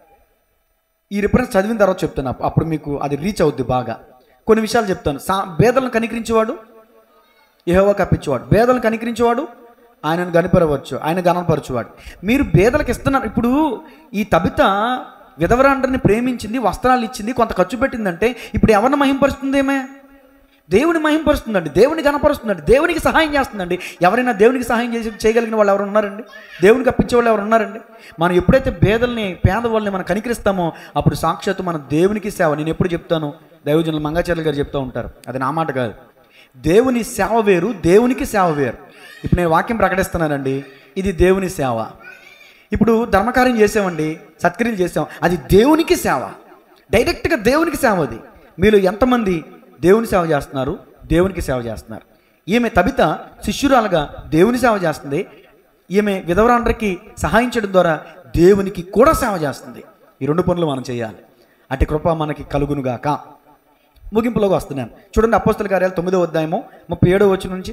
ఈ రిఫరెన్స్ చదివిన తర్వాత చెప్తాను, అప్పుడు మీకు అది రీచ్ అవుద్ది బాగా. కొన్ని విషయాలు చెప్తాను. పేదలను కనికరించేవాడు యెహోవాకు అర్పించేవాడు, పేదలను కనికరించేవాడు ఆయనను గణపరవచ్చు, ఆయన గణపరచువాడు. మీరు పేదలకు ఇస్తున్నారు. ఇప్పుడు ఈ తబిత విధవరాండ్రని ప్రేమించింది, వస్త్రాలు ఇచ్చింది, కొంత ఖర్చు పెట్టిందంటే ఇప్పుడు ఎవరిని మహింపరుస్తుందేమే? దేవుని మహింపరుస్తుందండి, దేవుని గణపరుస్తుందండి, దేవునికి సహాయం చేస్తుందండి. ఎవరైనా దేవునికి సహాయం చేయగలిగిన వాళ్ళు ఎవరు ఉన్నారండి? దేవునికి అప్పించే వాళ్ళు ఎవరు ఉన్నారండి? మనం ఎప్పుడైతే పేదవాళ్ళని మనం కనికరిస్తామో అప్పుడు సాక్షాత్తు మన దేవునికి సేవ. నేను ఎప్పుడు చెప్తాను, దైవజనులు మంగాచార్యులు గారు చెప్తూ ఉంటారు, అది నా మాట కాదు. దేవుని సేవ వేరు, దేవునికి సేవ వేరు. ఇప్పుడు నేను వాక్యం ప్రకటిస్తున్నానండి, ఇది దేవుని సేవ. ఇప్పుడు ధర్మకార్యం చేసామండి, సత్క్రియలు చేసాం, అది దేవునికి సేవ, డైరెక్ట్గా దేవునికి సేవ. అది మీరు ఎంతమంది దేవుని సేవ చేస్తున్నారు? దేవునికి సేవ చేస్తున్నారు. ఈమె తబిత శిష్యురాలుగా దేవుని సేవ చేస్తుంది. ఈమె విధవరాండ్రకి సహాయం చేయడం ద్వారా దేవునికి కూడా సేవ చేస్తుంది. ఈ రెండు పనులు మనం చేయాలి. అట్టి కృప మనకి కలుగునుగాక. ముగింపులోకి వస్తున్నాను. చూడండి, అపోస్తల కార్యాలు 9వ అధ్యాయము 37వ వచనం నుంచి.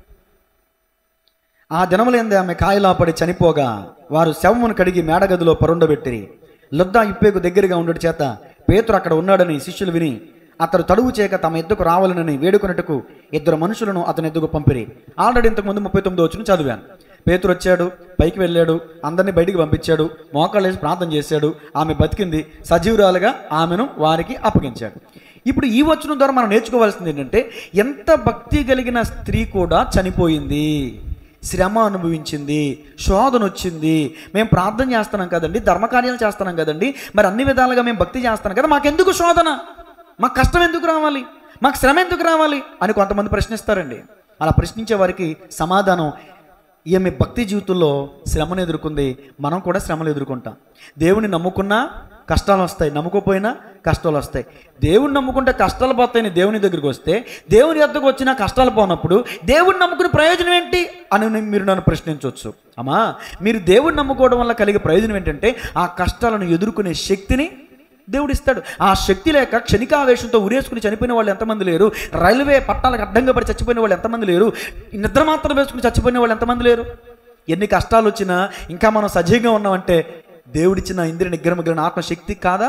ఆ దినములందు ఆమె కాయలా పడి చనిపోగా వారు శవమును కడిగి మేడగదిలో పరుండబెట్టిరి. లొద్దా ఇప్పేకు దగ్గరగా ఉండడం చేత పేతురు అక్కడ ఉన్నాడని శిష్యులు విని అతడు తడువు చేయక తమ ఎద్దుకు రావాలనని వేడుకొనుటకు 2 మనుషులను అతని ఎద్దుకు పంపిరి. ఆల్రెడీ ఇంతకుముందు 39వ వచనం చదివాను. పేతురు వచ్చాడు, పైకి వెళ్ళాడు, అందరినీ బయటికి పంపించాడు, మోకాళ్ళు వేసి ప్రార్థన చేశాడు, ఆమె బతికింది, సజీవురాలుగా ఆమెను వారికి అప్పగించాడు. ఇప్పుడు ఈ వచనం ద్వారా మనం నేర్చుకోవాల్సింది ఏంటంటే, ఎంత భక్తి కలిగిన స్త్రీ కూడా చనిపోయింది, శ్రమ అనుభవించింది, శోధన వచ్చింది. మేము ప్రార్థన చేస్తున్నాం కదండి, ధర్మకార్యాలు చేస్తున్నాం కదండి, మరి అన్ని విధాలుగా మేము భక్తి చేస్తున్నాం కదా, మాకెందుకు శోధన, మాకు కష్టం ఎందుకు రావాలి, మాకు శ్రమ ఎందుకు రావాలి అని కొంతమంది ప్రశ్నిస్తారండి. అలా ప్రశ్నించే వారికి సమాధానం, ఈమె భక్తి జీవితంలో శ్రమను ఎదుర్కొంది, మనం కూడా శ్రమలు ఎదుర్కొంటాం. దేవుని నమ్ముకున్నా కష్టాలు వస్తాయి, నమ్ముకోపోయినా కష్టాలు వస్తాయి. దేవుని నమ్ముకుంటే కష్టాలు పోతాయని దేవుని దగ్గరికి వస్తే, దేవుని యొద్దకు వచ్చినా కష్టాలు పోనప్పుడు దేవుని నమ్ముకునే ప్రయోజనం ఏంటి అని మీరు నన్ను ప్రశ్నించవచ్చు. అమ్మా, మీరు దేవుని నమ్ముకోవడం వల్ల కలిగే ప్రయోజనం ఏంటంటే, ఆ కష్టాలను ఎదుర్కొనే శక్తిని దేవుడు ఇస్తాడు. ఆ శక్తి లేక క్షణికావేశంతో ఉరేసుకుని చనిపోయిన వాళ్ళు ఎంతమంది లేరు? రైల్వే పట్టాలకు అడ్డంగా పడి చచ్చిపోయిన వాళ్ళు ఎంతమంది లేరు? నిద్ర మాత్రం వేసుకుని చచ్చిపోయిన వాళ్ళు ఎంతమంది లేరు? ఎన్ని కష్టాలు వచ్చినా ఇంకా మనం సజీవంగా ఉన్నామంటే దేవుడిచ్చిన ఇంద్రియ నిగ్రహం కలిగిన ఆత్మశక్తి కాదా?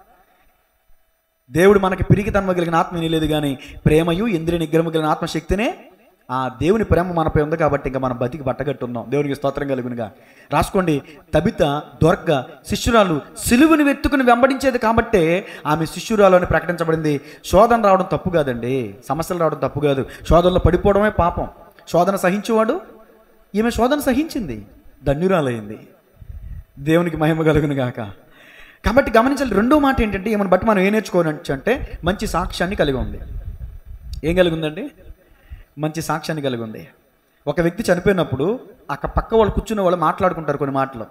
దేవుడు మనకి పిరికితనం కలిగిన ఆత్మ లేదు, కానీ ప్రేమయు ఇంద్రియ నిగ్రహం కలిగిన ఆత్మశక్తినే, ఆ దేవుని ప్రేమ మనపై ఉంది కాబట్టి ఇంకా మనం బతికి బట్టగట్టున్నాం. దేవునికి స్తోత్రం కలుగునుగా. రాసుకోండి, తబిత దొర్క శిష్యురాలు సిలువను వెతుకుని వెంబడించేది కాబట్టే ఆమె శిష్యురాలు అని ప్రకటించబడింది. శోధన రావడం తప్పు కాదండి, సమస్యలు రావడం తప్పు కాదు, శోధనలో పడిపోవడమే పాపం. శోధన సహించేవాడు, ఈమె శోధన సహించింది, ధన్యురాలైంది. దేవునికి మహిమ కలుగును గాక. కాబట్టి గమనించాలి, రెండో మాట ఏంటంటే, ఏమని బట్టి మనం ఏం నేర్చుకోవచ్చు అంటే, మంచి సాక్ష్యాన్ని కలిగి ఉంది. ఏం కలిగి ఉందండి? మంచి సాక్ష్యాన్ని కలిగి ఉంది. ఒక వ్యక్తి చనిపోయినప్పుడు పక్క వాళ్ళు కూర్చున్న వాళ్ళు మాట్లాడుకుంటారు కొన్ని మాటలు.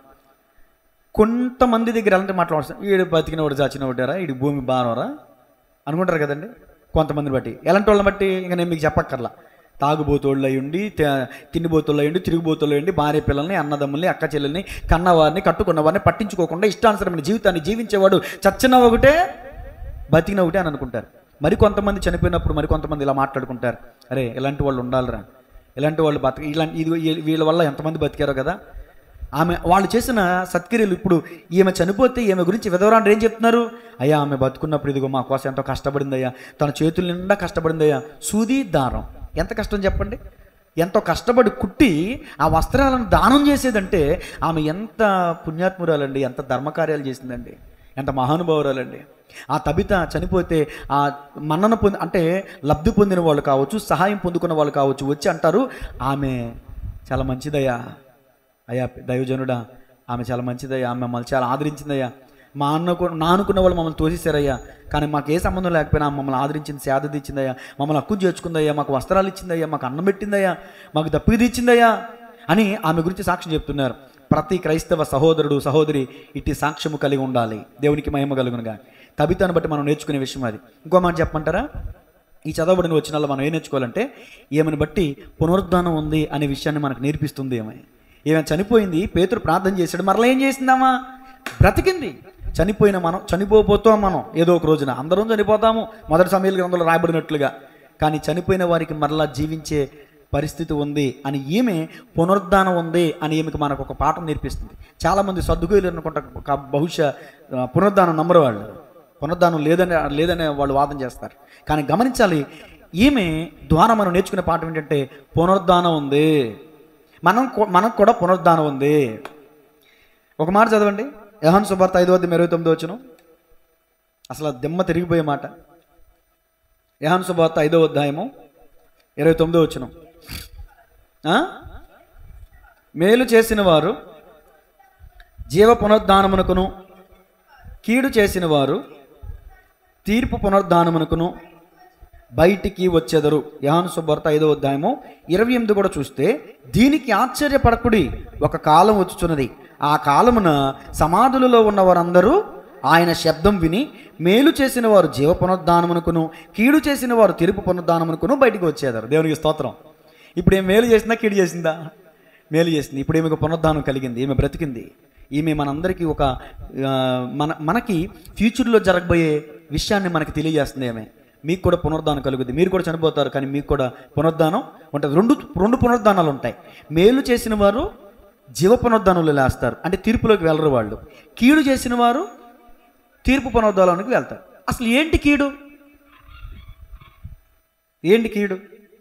కొంతమంది దగ్గర ఎలాంటి మాట్లాడుతారు, వీడు బతికిన వాడు చచ్చిన వాడారా, వీడి భూమి బానోరా అనుకుంటారు కదండి. కొంతమందిని బట్టి, ఎలాంటి వాళ్ళని బట్టి ఇంకా నేను మీకు చెప్పక్కర్లా. తాగుబోతోళ్ళు అయ్యుండి, తిండిబోతోళ్ళు అయ్యండి, తిరుగుబోతోళ్ళు అయ్యండి, భార్య పిల్లల్ని, అన్నదమ్ముల్ని, అక్క చెల్లెల్ని, కన్నవారిని, కట్టుకున్నవారిని పట్టించుకోకుండా ఇష్టానుసరమైన జీవితాన్ని జీవించేవాడు చచ్చిన ఒకటే, బతికిన ఒకటే అని అనుకుంటారు. మరి కొంతమంది చనిపోయినప్పుడు మరి కొంతమంది ఇలా మాట్లాడుకుంటారు, అరే ఇలాంటి వాళ్ళు ఉండాలిరా, ఇలాంటి వాళ్ళు ఇది వీళ్ళ వల్ల ఎంతమంది బతికారో కదా. వాళ్ళు చేసిన సత్క్రియలు, ఇప్పుడు ఈమె చనిపోతే ఈమె గురించి విధవరాండ్రు ఏం చెప్తున్నారు? అయ్యా ఆమె బతుకున్నప్పుడు ఇదిగో మా కోసం ఎంతో కష్టపడిందయ్యా, తన చేతుల నిండా కష్టపడిందయ్యా. సూది దారం ఎంత కష్టం చెప్పండి. ఎంతో కష్టపడి కుట్టి ఆ వస్త్రాలను దానం చేసేదంటే ఆమె ఎంత పుణ్యాత్మురాలండి, ఎంత ధర్మకార్యాలు చేసిందండి, ఎంత మహానుభావురాలండి. ఆ తబిత చనిపోతే ఆ మన్నన అంటే లబ్ధి పొందిన వాళ్ళు కావచ్చు, సహాయం పొందుకున్న వాళ్ళు కావచ్చు, వచ్చి అంటారు, ఆమె చాలా మంచిదయ్యా, అయ్యా దైవజనుడా, ఆమె చాలా మంచిదయ్యా, ఆమె మమ్మల్ని చాలా ఆదరించిందయ్యా, నా అనుకున్న వాళ్ళు మమ్మల్ని తోసేశారయ్యా, కానీ మాకు ఏ సంబంధం లేకపోయినా మమ్మల్ని ఆదరించింది, సేద తెచ్చిందయ్యా, మమ్మల్ని హక్కు చేర్చుకుందయ్యా, మాకు వస్త్రాలు ఇచ్చిందయ్యా, మాకు అన్నం పెట్టిందయ్యా, మాకు దప్పికి తెచ్చిందయ్యా అని ఆమె గురించి సాక్ష్యం చెప్తున్నారు. ప్రతి క్రైస్తవ సహోదరుడు సహోదరి ఇట్టి సాక్ష్యము కలిగి ఉండాలి. దేవునికి మహిమ కలుగునుగా. తబితను బట్టి మనం నేర్చుకునే విషయం అది. ఇంకో మాట చెప్పమంటారా? ఈ చదవబడిన వచనాల్లో మనం ఏం నేర్చుకోవాలంటే, ఏమని బట్టి పునరుద్ధానం ఉంది అనే విషయాన్ని మనకు నేర్పిస్తుంది. ఏమైనా చనిపోయింది, పేతురు ప్రార్థన చేశాడు, మరలా ఏం చేసిందామా? బ్రతికింది. చనిపోయిన మనం చనిపోతాం, మనం ఏదో ఒక రోజున అందరం చనిపోతాము, మొదటి సమయాల గ్రంథంలో రాయబడినట్లుగా. కానీ చనిపోయిన వారికి మరలా జీవించే పరిస్థితి ఉంది అని, ఈమె పునరుద్ధానం ఉంది అని ఈమెకి మనకు ఒక పాఠం నేర్పిస్తుంది. చాలామంది సర్దుకోయలు అనుకుంటా, బహుశా పునరుద్ధానం నమ్మరు వాళ్ళు, పునరుద్ధానం లేదనే వాళ్ళు వాదన చేస్తారు. కానీ గమనించాలి, ఈమె ద్వారా మనం నేర్చుకునే పాఠం ఏంటంటే, పునరుద్ధానం ఉంది, మనకు కూడా పునరుద్ధానం ఉంది. ఒక మాట చదవండి, యోహాను సువార్త 5:29 అసలు దిమ్మ తిరిగిపోయే మాట. యోహాను సువార్త 5వ అధ్యాయము 29 మేలు చేసిన వారు జీవ పునరుద్ధానమునకును, కీడు చేసిన వారు తీర్పు పునరుద్ధానమునకును బయటికి వచ్చెదరు. యోహాను సువార్త 5వ అధ్యాయము 28 కూడా చూస్తే, దీనికి ఆశ్చర్యపడకుడి, ఒక కాలం వచ్చుచున్నది, ఆ కాలమున సమాధులలో ఉన్న వారందరూ ఆయన శబ్దం విని మేలు చేసిన వారు జీవ పునరుద్ధానమునకును, కీడు చేసిన వారు తీర్పు పునరుద్ధానమునకును బయటికి వచ్చేదారు. దేవునికి స్తోత్రం. ఇప్పుడు ఏం మేలు చేసిందా, కీడు చేసిందా? మేలు చేసింది. ఇప్పుడు ఈమెకు పునరుద్ధానం కలిగింది, ఈమె బ్రతికింది. ఈమె మనందరికీ ఒక మనకి ఫ్యూచర్లో జరగబోయే విషయాన్ని మనకి తెలియజేస్తుంది. ఏమే మీకు కూడా పునరుద్ధానం కలుగుద్ది, మీరు కూడా చనిపోతారు, కానీ మీకు కూడా పునరుద్ధానం ఉంటుంది. రెండు పునరుద్ధానాలు ఉంటాయి. మేలు చేసిన వారు జీవ పునరుద్ధానంలో లేస్తారు, అంటే తీర్పులోకి వెళ్ళరు వాళ్ళు. కీడు చేసిన వారు తీర్పు పునరుద్ధానానికి వెళ్తారు. అసలు ఏంటి కీడు? ఏంటి కీడు?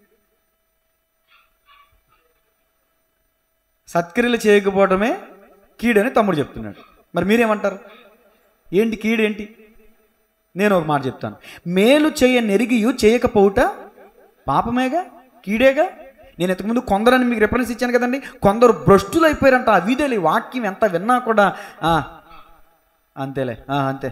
సత్క్రియలు చేయకపోవడమే కీడని తమ్ముడు చెప్తున్నాడు. మరి మీరేమంటారు? ఏంటి కీడు? ఏంటి? నేను ఒక మాట చెప్తాను. మేలు చేయ నెరిగియు చేయకపోవుట పాపమేగా, కీడేగా. నేను ఇంతకుముందు కొందరని మీకు రిఫరెన్స్ ఇచ్చాను కదండి. కొందరు భ్రష్టులు అయిపోయారంట. ఆ వీధేలి వాక్యం ఎంత విన్నా కూడా అంతేలే, అంతే,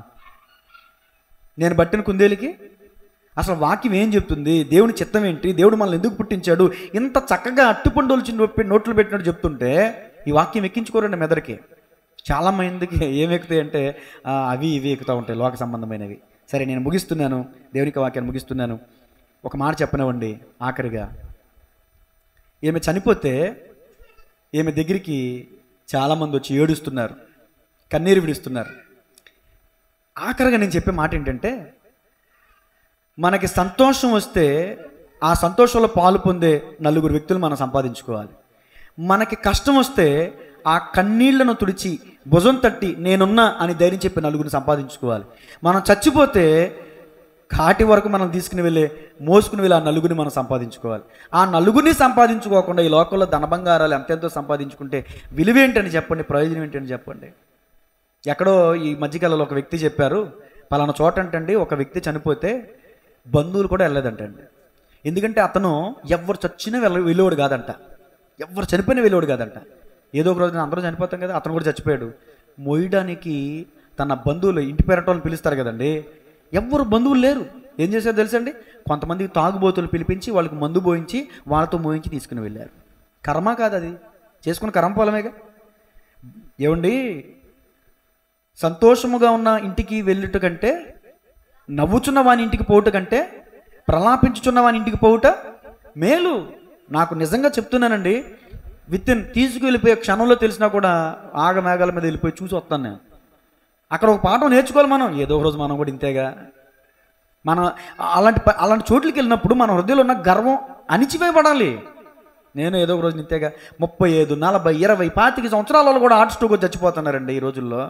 నేను బట్టిన కుందేలికి అసలు వాక్యం ఏం చెప్తుంది, దేవుని చిత్తం ఏంటి, దేవుడు మనల్ని ఎందుకు పుట్టించాడు, ఇంత చక్కగా అట్టుపండులు నోట్లు పెట్టినట్టు చెప్తుంటే ఈ వాక్యం ఎక్కించుకోరండి మెదడుకి. చాలామందికి ఏం ఎక్కుతాయి అంటే అవి ఇవి ఎక్కుతూ ఉంటాయి, లోక సంబంధమైనవి. సరే, నేను ముగిస్తున్నాను, దేవునికి వాక్యాన్ని ముగిస్తున్నాను. ఒక మాట చెప్పనివ్వండి ఆఖరిగా. ఈమె చనిపోతే ఈమె దగ్గరికి చాలామంది వచ్చి ఏడుస్తున్నారు, కన్నీరు విడుస్తున్నారు. ఆఖరిగా నేను చెప్పే మాట ఏంటంటే, మనకి సంతోషం వస్తే ఆ సంతోషంలో పాలు పొందే నలుగురు వ్యక్తులు మనం సంపాదించుకోవాలి. మనకి కష్టం వస్తే ఆ కన్నీళ్లను తుడిచి భుజం తట్టి నేనున్నా అని ధైర్యం చెప్పి నలుగురిని సంపాదించుకోవాలి. మనం చచ్చిపోతే కాటి వరకు మనం తీసుకుని వెళ్ళే మోసుకుని వెళ్ళి ఆ నలుగురిని మనం సంపాదించుకోవాలి. ఆ నలుగురిని సంపాదించుకోకుండా ఈ లోకంలో ధనబంగారాలు ఎంతెంతో సంపాదించుకుంటే విలువేంటని చెప్పండి, ప్రయోజనం ఏంటని చెప్పండి. ఎక్కడో ఈ మధ్యకాలంలో ఒక వ్యక్తి చెప్పారు, పలానా చోట అంటండి ఒక వ్యక్తి చనిపోతే బంధువులు కూడా వెళ్ళలేదంటండి. ఎందుకంటే అతను ఎవరు చచ్చినా వెళ్ళేవాడు కాదంట, ఎవరు చనిపోయినా వెళ్ళేవాడు కాదంట. ఏదో ఒక రోజున అందరూ చనిపోతాం కదా, అతను కూడా చచ్చిపోయాడు. మోయడానికి తన బంధువులు, ఇంటి పేరటోళ్ళని పిలుస్తారు కదండి, ఎవ్వరు బంధువులు లేరు. ఏం చేశారు తెలుసండి? కొంతమంది తాగుబోతులు పిలిపించి వాళ్ళకి మందు పోయించి వాళ్ళతో మోయించి తీసుకుని వెళ్ళారు. కర్మ కాదు అది, చేసుకున్న కర్మ పొలమేగా. ఏమండి, సంతోషముగా ఉన్న ఇంటికి వెళ్ళుట కంటే, నవ్వుచున్న వాని ఇంటికి పోవుట కంటే, ప్రలాపించుచున్న వాని ఇంటికి పోవుట మేలు. నాకు నిజంగా చెప్తున్నానండి, వితిన్ తీసుకువెళ్ళిపోయే క్షణంలో తెలిసినా కూడా ఆగమేఘాల మీద వెళ్ళిపోయి చూసి వస్తాను నేను. అక్కడ ఒక పాఠం నేర్చుకోవాలి మనం. ఏదో ఒక రోజు మనం కూడా ఇంతేగా. మనం అలాంటి చోట్లకి వెళ్ళినప్పుడు మన హృదయంలో ఉన్న గర్వం అణిచివేయబడాలి. నేను ఏదో ఒక రోజు ఇంతేగా 35, 40, 20, 25 సంవత్సరాలలో కూడా హార్ట్ స్ట్రోక్ చచ్చిపోతున్నారండి ఈ రోజుల్లో.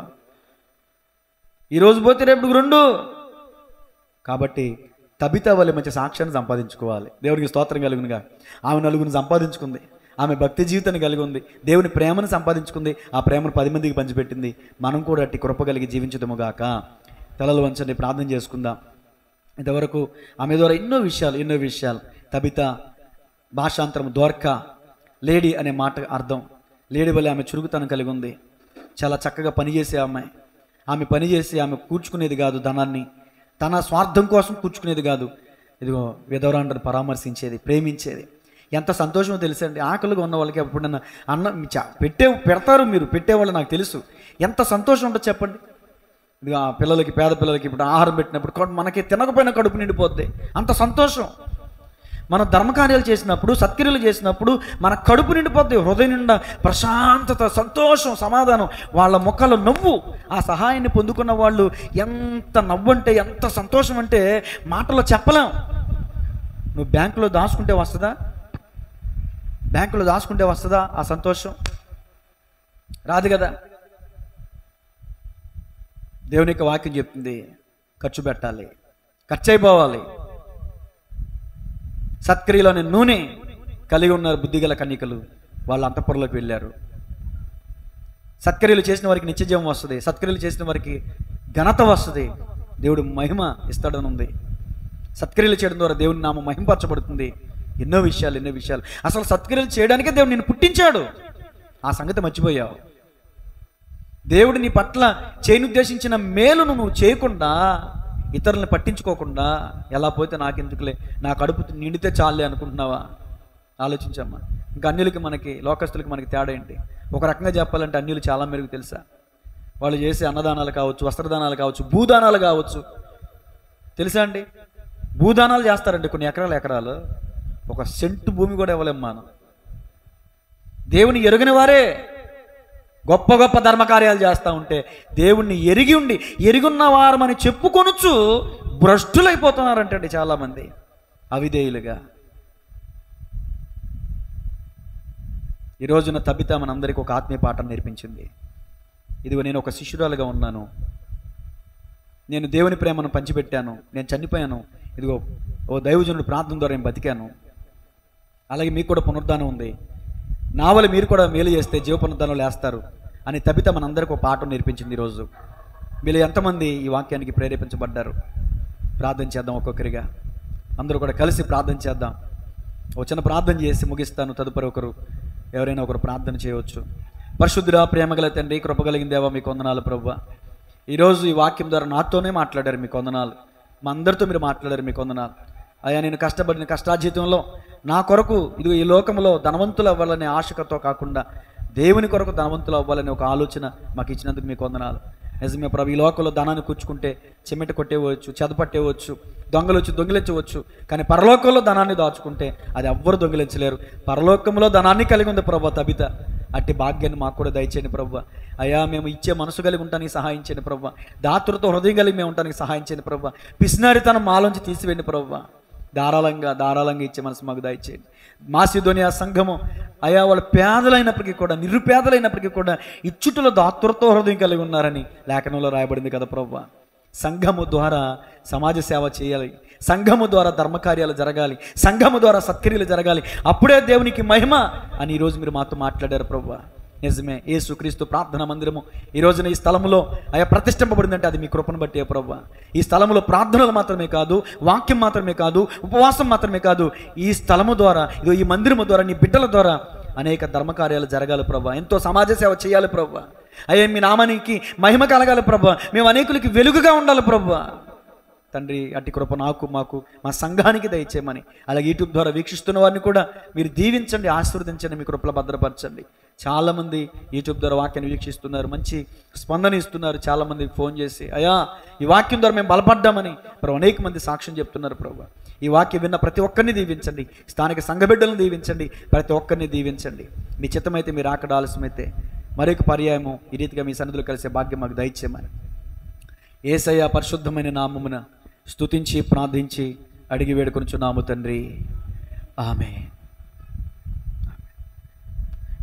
ఈరోజు పోతే రేపు 2. కాబట్టి తబితా వల్ల మంచి సాక్ష్యాన్ని సంపాదించుకోవాలి. దేవుడికి స్తోత్రం కలుగునుగా. ఆమె నలుగురిని సంపాదించుకుంది, ఆమె భక్తి జీవితాన్ని కలిగి ఉంది, దేవుని ప్రేమను సంపాదించుకుంది, ఆ ప్రేమను 10 మందికి పంచిపెట్టింది. మనం కూడా అట్టి కృప కలిగి జీవించుదాముగాక. తలలు వంచండి, ప్రార్థన చేసుకుందాం. ఇంతవరకు ఆమె ద్వారా ఎన్నో విషయాలు తబిత, భాషాంతరం దోర్కా, లేడీ అనే మాట అర్థం. లేడీ వల్ల ఆమె చురుకుతనం కలిగి ఉంది. చాలా చక్కగా పనిచేసే అమ్మాయి. ఆమె పనిచేసి ఆమె కూర్చుకునేది కాదు ధనాన్ని, తన స్వార్థం కోసం కూర్చుకునేది కాదు. ఇదిగో విధవరాండ్రని పరామర్శించేది, ప్రేమించేది. ఎంత సంతోషమో తెలుసండి. ఆకలిగా ఉన్న వాళ్ళకి ఎప్పుడన్నా అన్నం పెడతారు, మీరు పెట్టేవాళ్ళు నాకు తెలుసు. ఎంత సంతోషం ఉంటుందో చెప్పండి. ఇది పిల్లలకి, పేద పిల్లలకి ఇప్పుడు ఆహారం పెట్టినప్పుడు మనకి తినకపోయినా కడుపు నిండిపోద్ది, అంత సంతోషం. మనం ధర్మకార్యాలు చేసినప్పుడు, సత్క్రియలు చేసినప్పుడు మన కడుపు నిండిపోద్ది, హృదయం నిండా ప్రశాంతత, సంతోషం, సమాధానం. వాళ్ళ ముఖాలు నవ్వు. ఆ సహాయాన్ని పొందుకున్న వాళ్ళు ఎంత నవ్వు అంటే, ఎంత సంతోషం అంటే మాటలో చెప్పలేం. నువ్వు బ్యాంకులో దాచుకుంటే వస్తుందా? బ్యాంకులో దాచుకుంటే వస్తుందా ఆ సంతోషం? రాదు కదా. దేవుని యొక్క వాక్యం చెప్తుంది, ఖర్చు పెట్టాలి, ఖర్చు అయిపోవాలి. సత్క్రియలోని నూనె కలిగి ఉన్నారు బుద్ధిగల కన్యకలు, వాళ్ళ అంతఃపురంలోకి వెళ్ళారు. సత్క్రియలు చేసిన వారికి నిత్యజీవం వస్తుంది, సత్క్రియలు చేసిన వారికి ఘనత వస్తుంది, దేవుడు మహిమ ఇస్తాడని ఉంది. సత్క్రియలు చేయడం ద్వారా దేవుని నామం మహింపరచబడుతుంది. ఎన్నో విషయాలు. అసలు సత్క్రియలు చేయడానికే దేవుడు నిన్ను పుట్టించాడు. ఆ సంగతి మర్చిపోయావు. దేవుడు నీ పట్ల చేయనుద్దేశించిన మేలును నువ్వు చేయకుండా ఇతరులను పట్టించుకోకుండా ఎలా పోతే నాకెందుకులే, నా కడుపు నిండితే చాలే అనుకుంటున్నావా? ఆలోచించమ్మా. ఇంకా అన్యులకి మనకి, లోకస్తులకి మనకి తేడా ఏంటి? ఒక రకంగా చెప్పాలంటే అన్యులు చాలా మెరుగు తెలుసా? వాళ్ళు చేసే అన్నదానాలు కావచ్చు, వస్త్రదానాలు కావచ్చు, భూదానాలు కావచ్చు. తెలుసా అండి? భూదానాలు చేస్తారండి కొన్ని ఎకరాలు. ఒక సెంటు భూమి కూడా ఇవ్వలేం మనం. దేవుని ఎరుగని వారే గొప్ప గొప్ప ధర్మకార్యాలు చేస్తూ ఉంటే, దేవుణ్ణి ఎరుగున్న వారమని చెప్పుకొనొచ్చు భ్రష్టులైపోతున్నారంటండి చాలామంది అవిధేయులుగా. ఈ రోజున తబిత మనందరికీ ఒక ఆత్మీయ పాఠం నేర్పించింది. ఇదిగో నేను ఒక శిష్యురాలుగా ఉన్నాను, నేను దేవుని ప్రేమను పంచిపెట్టాను, నేను చనిపోయాను, ఇదిగో ఓ దైవజనుడు ప్రార్థన ద్వారా నేను బతికాను, అలాగే మీకు కూడా పునరుద్ధానం ఉంది, నా వల్ల మీరు కూడా మేలు చేస్తే జీవ పునరుద్ధానంలో వేస్తారు అని తబిత మనందరికీ ఒక పాఠం నేర్పించింది. ఈరోజు వీళ్ళు ఎంతమంది ఈ వాక్యానికి ప్రేరేపించబడ్డారు? ప్రార్థన చేద్దాం ఒక్కొక్కరిగా, అందరూ కూడా కలిసి ప్రార్థన చేద్దాం. ఒక చిన్న ప్రార్థన చేసి ముగిస్తాను. తదుపరి ఎవరైనా ఒకరు ప్రార్థన చేయవచ్చు. పరిశుద్ధుడా, ప్రేమగల తండ్రి, కృపగలిగిన దేవా, మీకు వందనాలు ప్రభువా. ఈరోజు ఈ వాక్యం ద్వారా నాతోనే మాట్లాడారు, మీకు వందనాలు. మా అందరితో మీరు మాట్లాడారు, మీకు వందనాలు. అయ్యా, నేను కష్టపడిన కష్టార్జితంలో నా కొరకు ఇది ఈ లోకంలో ధనవంతులు అవ్వాలనే ఆశకతో కాకుండా దేవుని కొరకు ధనవంతులు అవ్వాలనే ఒక ఆలోచన మాకు ఇచ్చినందుకు మీకు వందనాలు. నిజమే ప్రభు, ఈ లోకంలో ధనాన్ని కూర్చుకుంటే చెమట కొట్టేవచ్చు, చెదపట్టేవచ్చు, దొంగలు వచ్చి దొంగిలించవచ్చు. కానీ పరలోకంలో ధనాన్ని దాచుకుంటే అది ఎవ్వరు దొంగిలించలేరు. పరలోకంలో ధనాన్ని కలిగి ఉంది ప్రభు తబిత. అట్టి భాగ్యాన్ని మాకు కూడా దయచేయండి ప్రభు. అయ్యా, మేము ఇచ్చే మనసు కలిగి ఉండడానికి సహాయం చేయండి ప్రభు. దాతృతో హృదయం కలిగి మేము ఉండడానికి సహాయం చేయండి ప్రభు. పిసినారితనం మాలోంచి తీసివేయండి ప్రభు. ధారాళంగా ఇచ్చే మనసు మాకు దయచేయండి. మాసిదోనియా సంఘము అయ్యా, వాళ్ళు పేదలైనప్పటికీ కూడా, నిరుపేదలైనప్పటికీ కూడా ఇచ్చుటలో దాతృతో హృదయం కలిగి ఉన్నారని లేఖనంలో రాయబడింది కదా ప్రభు. సంఘము ద్వారా సమాజ సేవ చేయాలి, సంఘము ద్వారా ధర్మకార్యాలు జరగాలి, సంఘము ద్వారా సత్క్రియలు జరగాలి, అప్పుడే దేవునికి మహిమ అని ఈరోజు మీరు మాతో మాట్లాడారు ప్రభు. నిజమే, యేసుక్రీస్తు ప్రార్థనా మందిరము ఈ రోజున ఈ స్థలంలో అయ్యా ప్రతిష్ఠింపబడిందంటే అది మీ కృపను బట్టే ప్రభు. ఈ స్థలంలో ప్రార్థనలు మాత్రమే కాదు, వాక్యం మాత్రమే కాదు, ఉపవాసం మాత్రమే కాదు, ఈ స్థలము ద్వారా, ఇదో ఈ మందిరము ద్వారా, నీ బిడ్డల ద్వారా అనేక ధర్మకార్యాలు జరగాలి ప్రభు. ఎంతో సమాజ సేవ చేయాలి ప్రభు. అయ్యా, మీ నామానికి మహిమ కలగాలి ప్రభు. మేము అనేకులకి వెలుగుగా ఉండాలి ప్రభు. తండ్రి, అట్టి కృప మాకు మా సంఘానికి దయచేయమని, అలాగే యూట్యూబ్ ద్వారా వీక్షిస్తున్న వారిని కూడా మీరు దీవించండి, ఆశీర్వదించండి, మీ కృపలో భద్రపరచండి. చాలామంది యూట్యూబ్ ద్వారా వాక్యాన్ని వీక్షిస్తున్నారు, మంచి స్పందన ఇస్తున్నారు. చాలామంది ఫోన్ చేసి అయ్యా, ఈ వాక్యం ద్వారా మేము బలపడ్డామని ప్రభు అనేక మంది సాక్ష్యం చెప్తున్నారు ప్రభు. ఈ వాక్యం విన్న ప్రతి ఒక్కరిని దీవించండి, స్థానిక సంఘ బిడ్డలను దీవించండి, ప్రతి ఒక్కరిని దీవించండి. మీ చిత్తమైతే, మీరు ఆకడ ఆలస్యమైతే మరొక పర్యాయము ఈ రీతిగా మీ సన్నిధిలో కలిసే భాగ్యం మాకు దయచేయమని యేసయ్య పరిశుద్ధమైన నామమున స్తుతించి ప్రార్థించి అడిగి వేడుకొనుచున్నాము తండ్రి. ఆమేన్.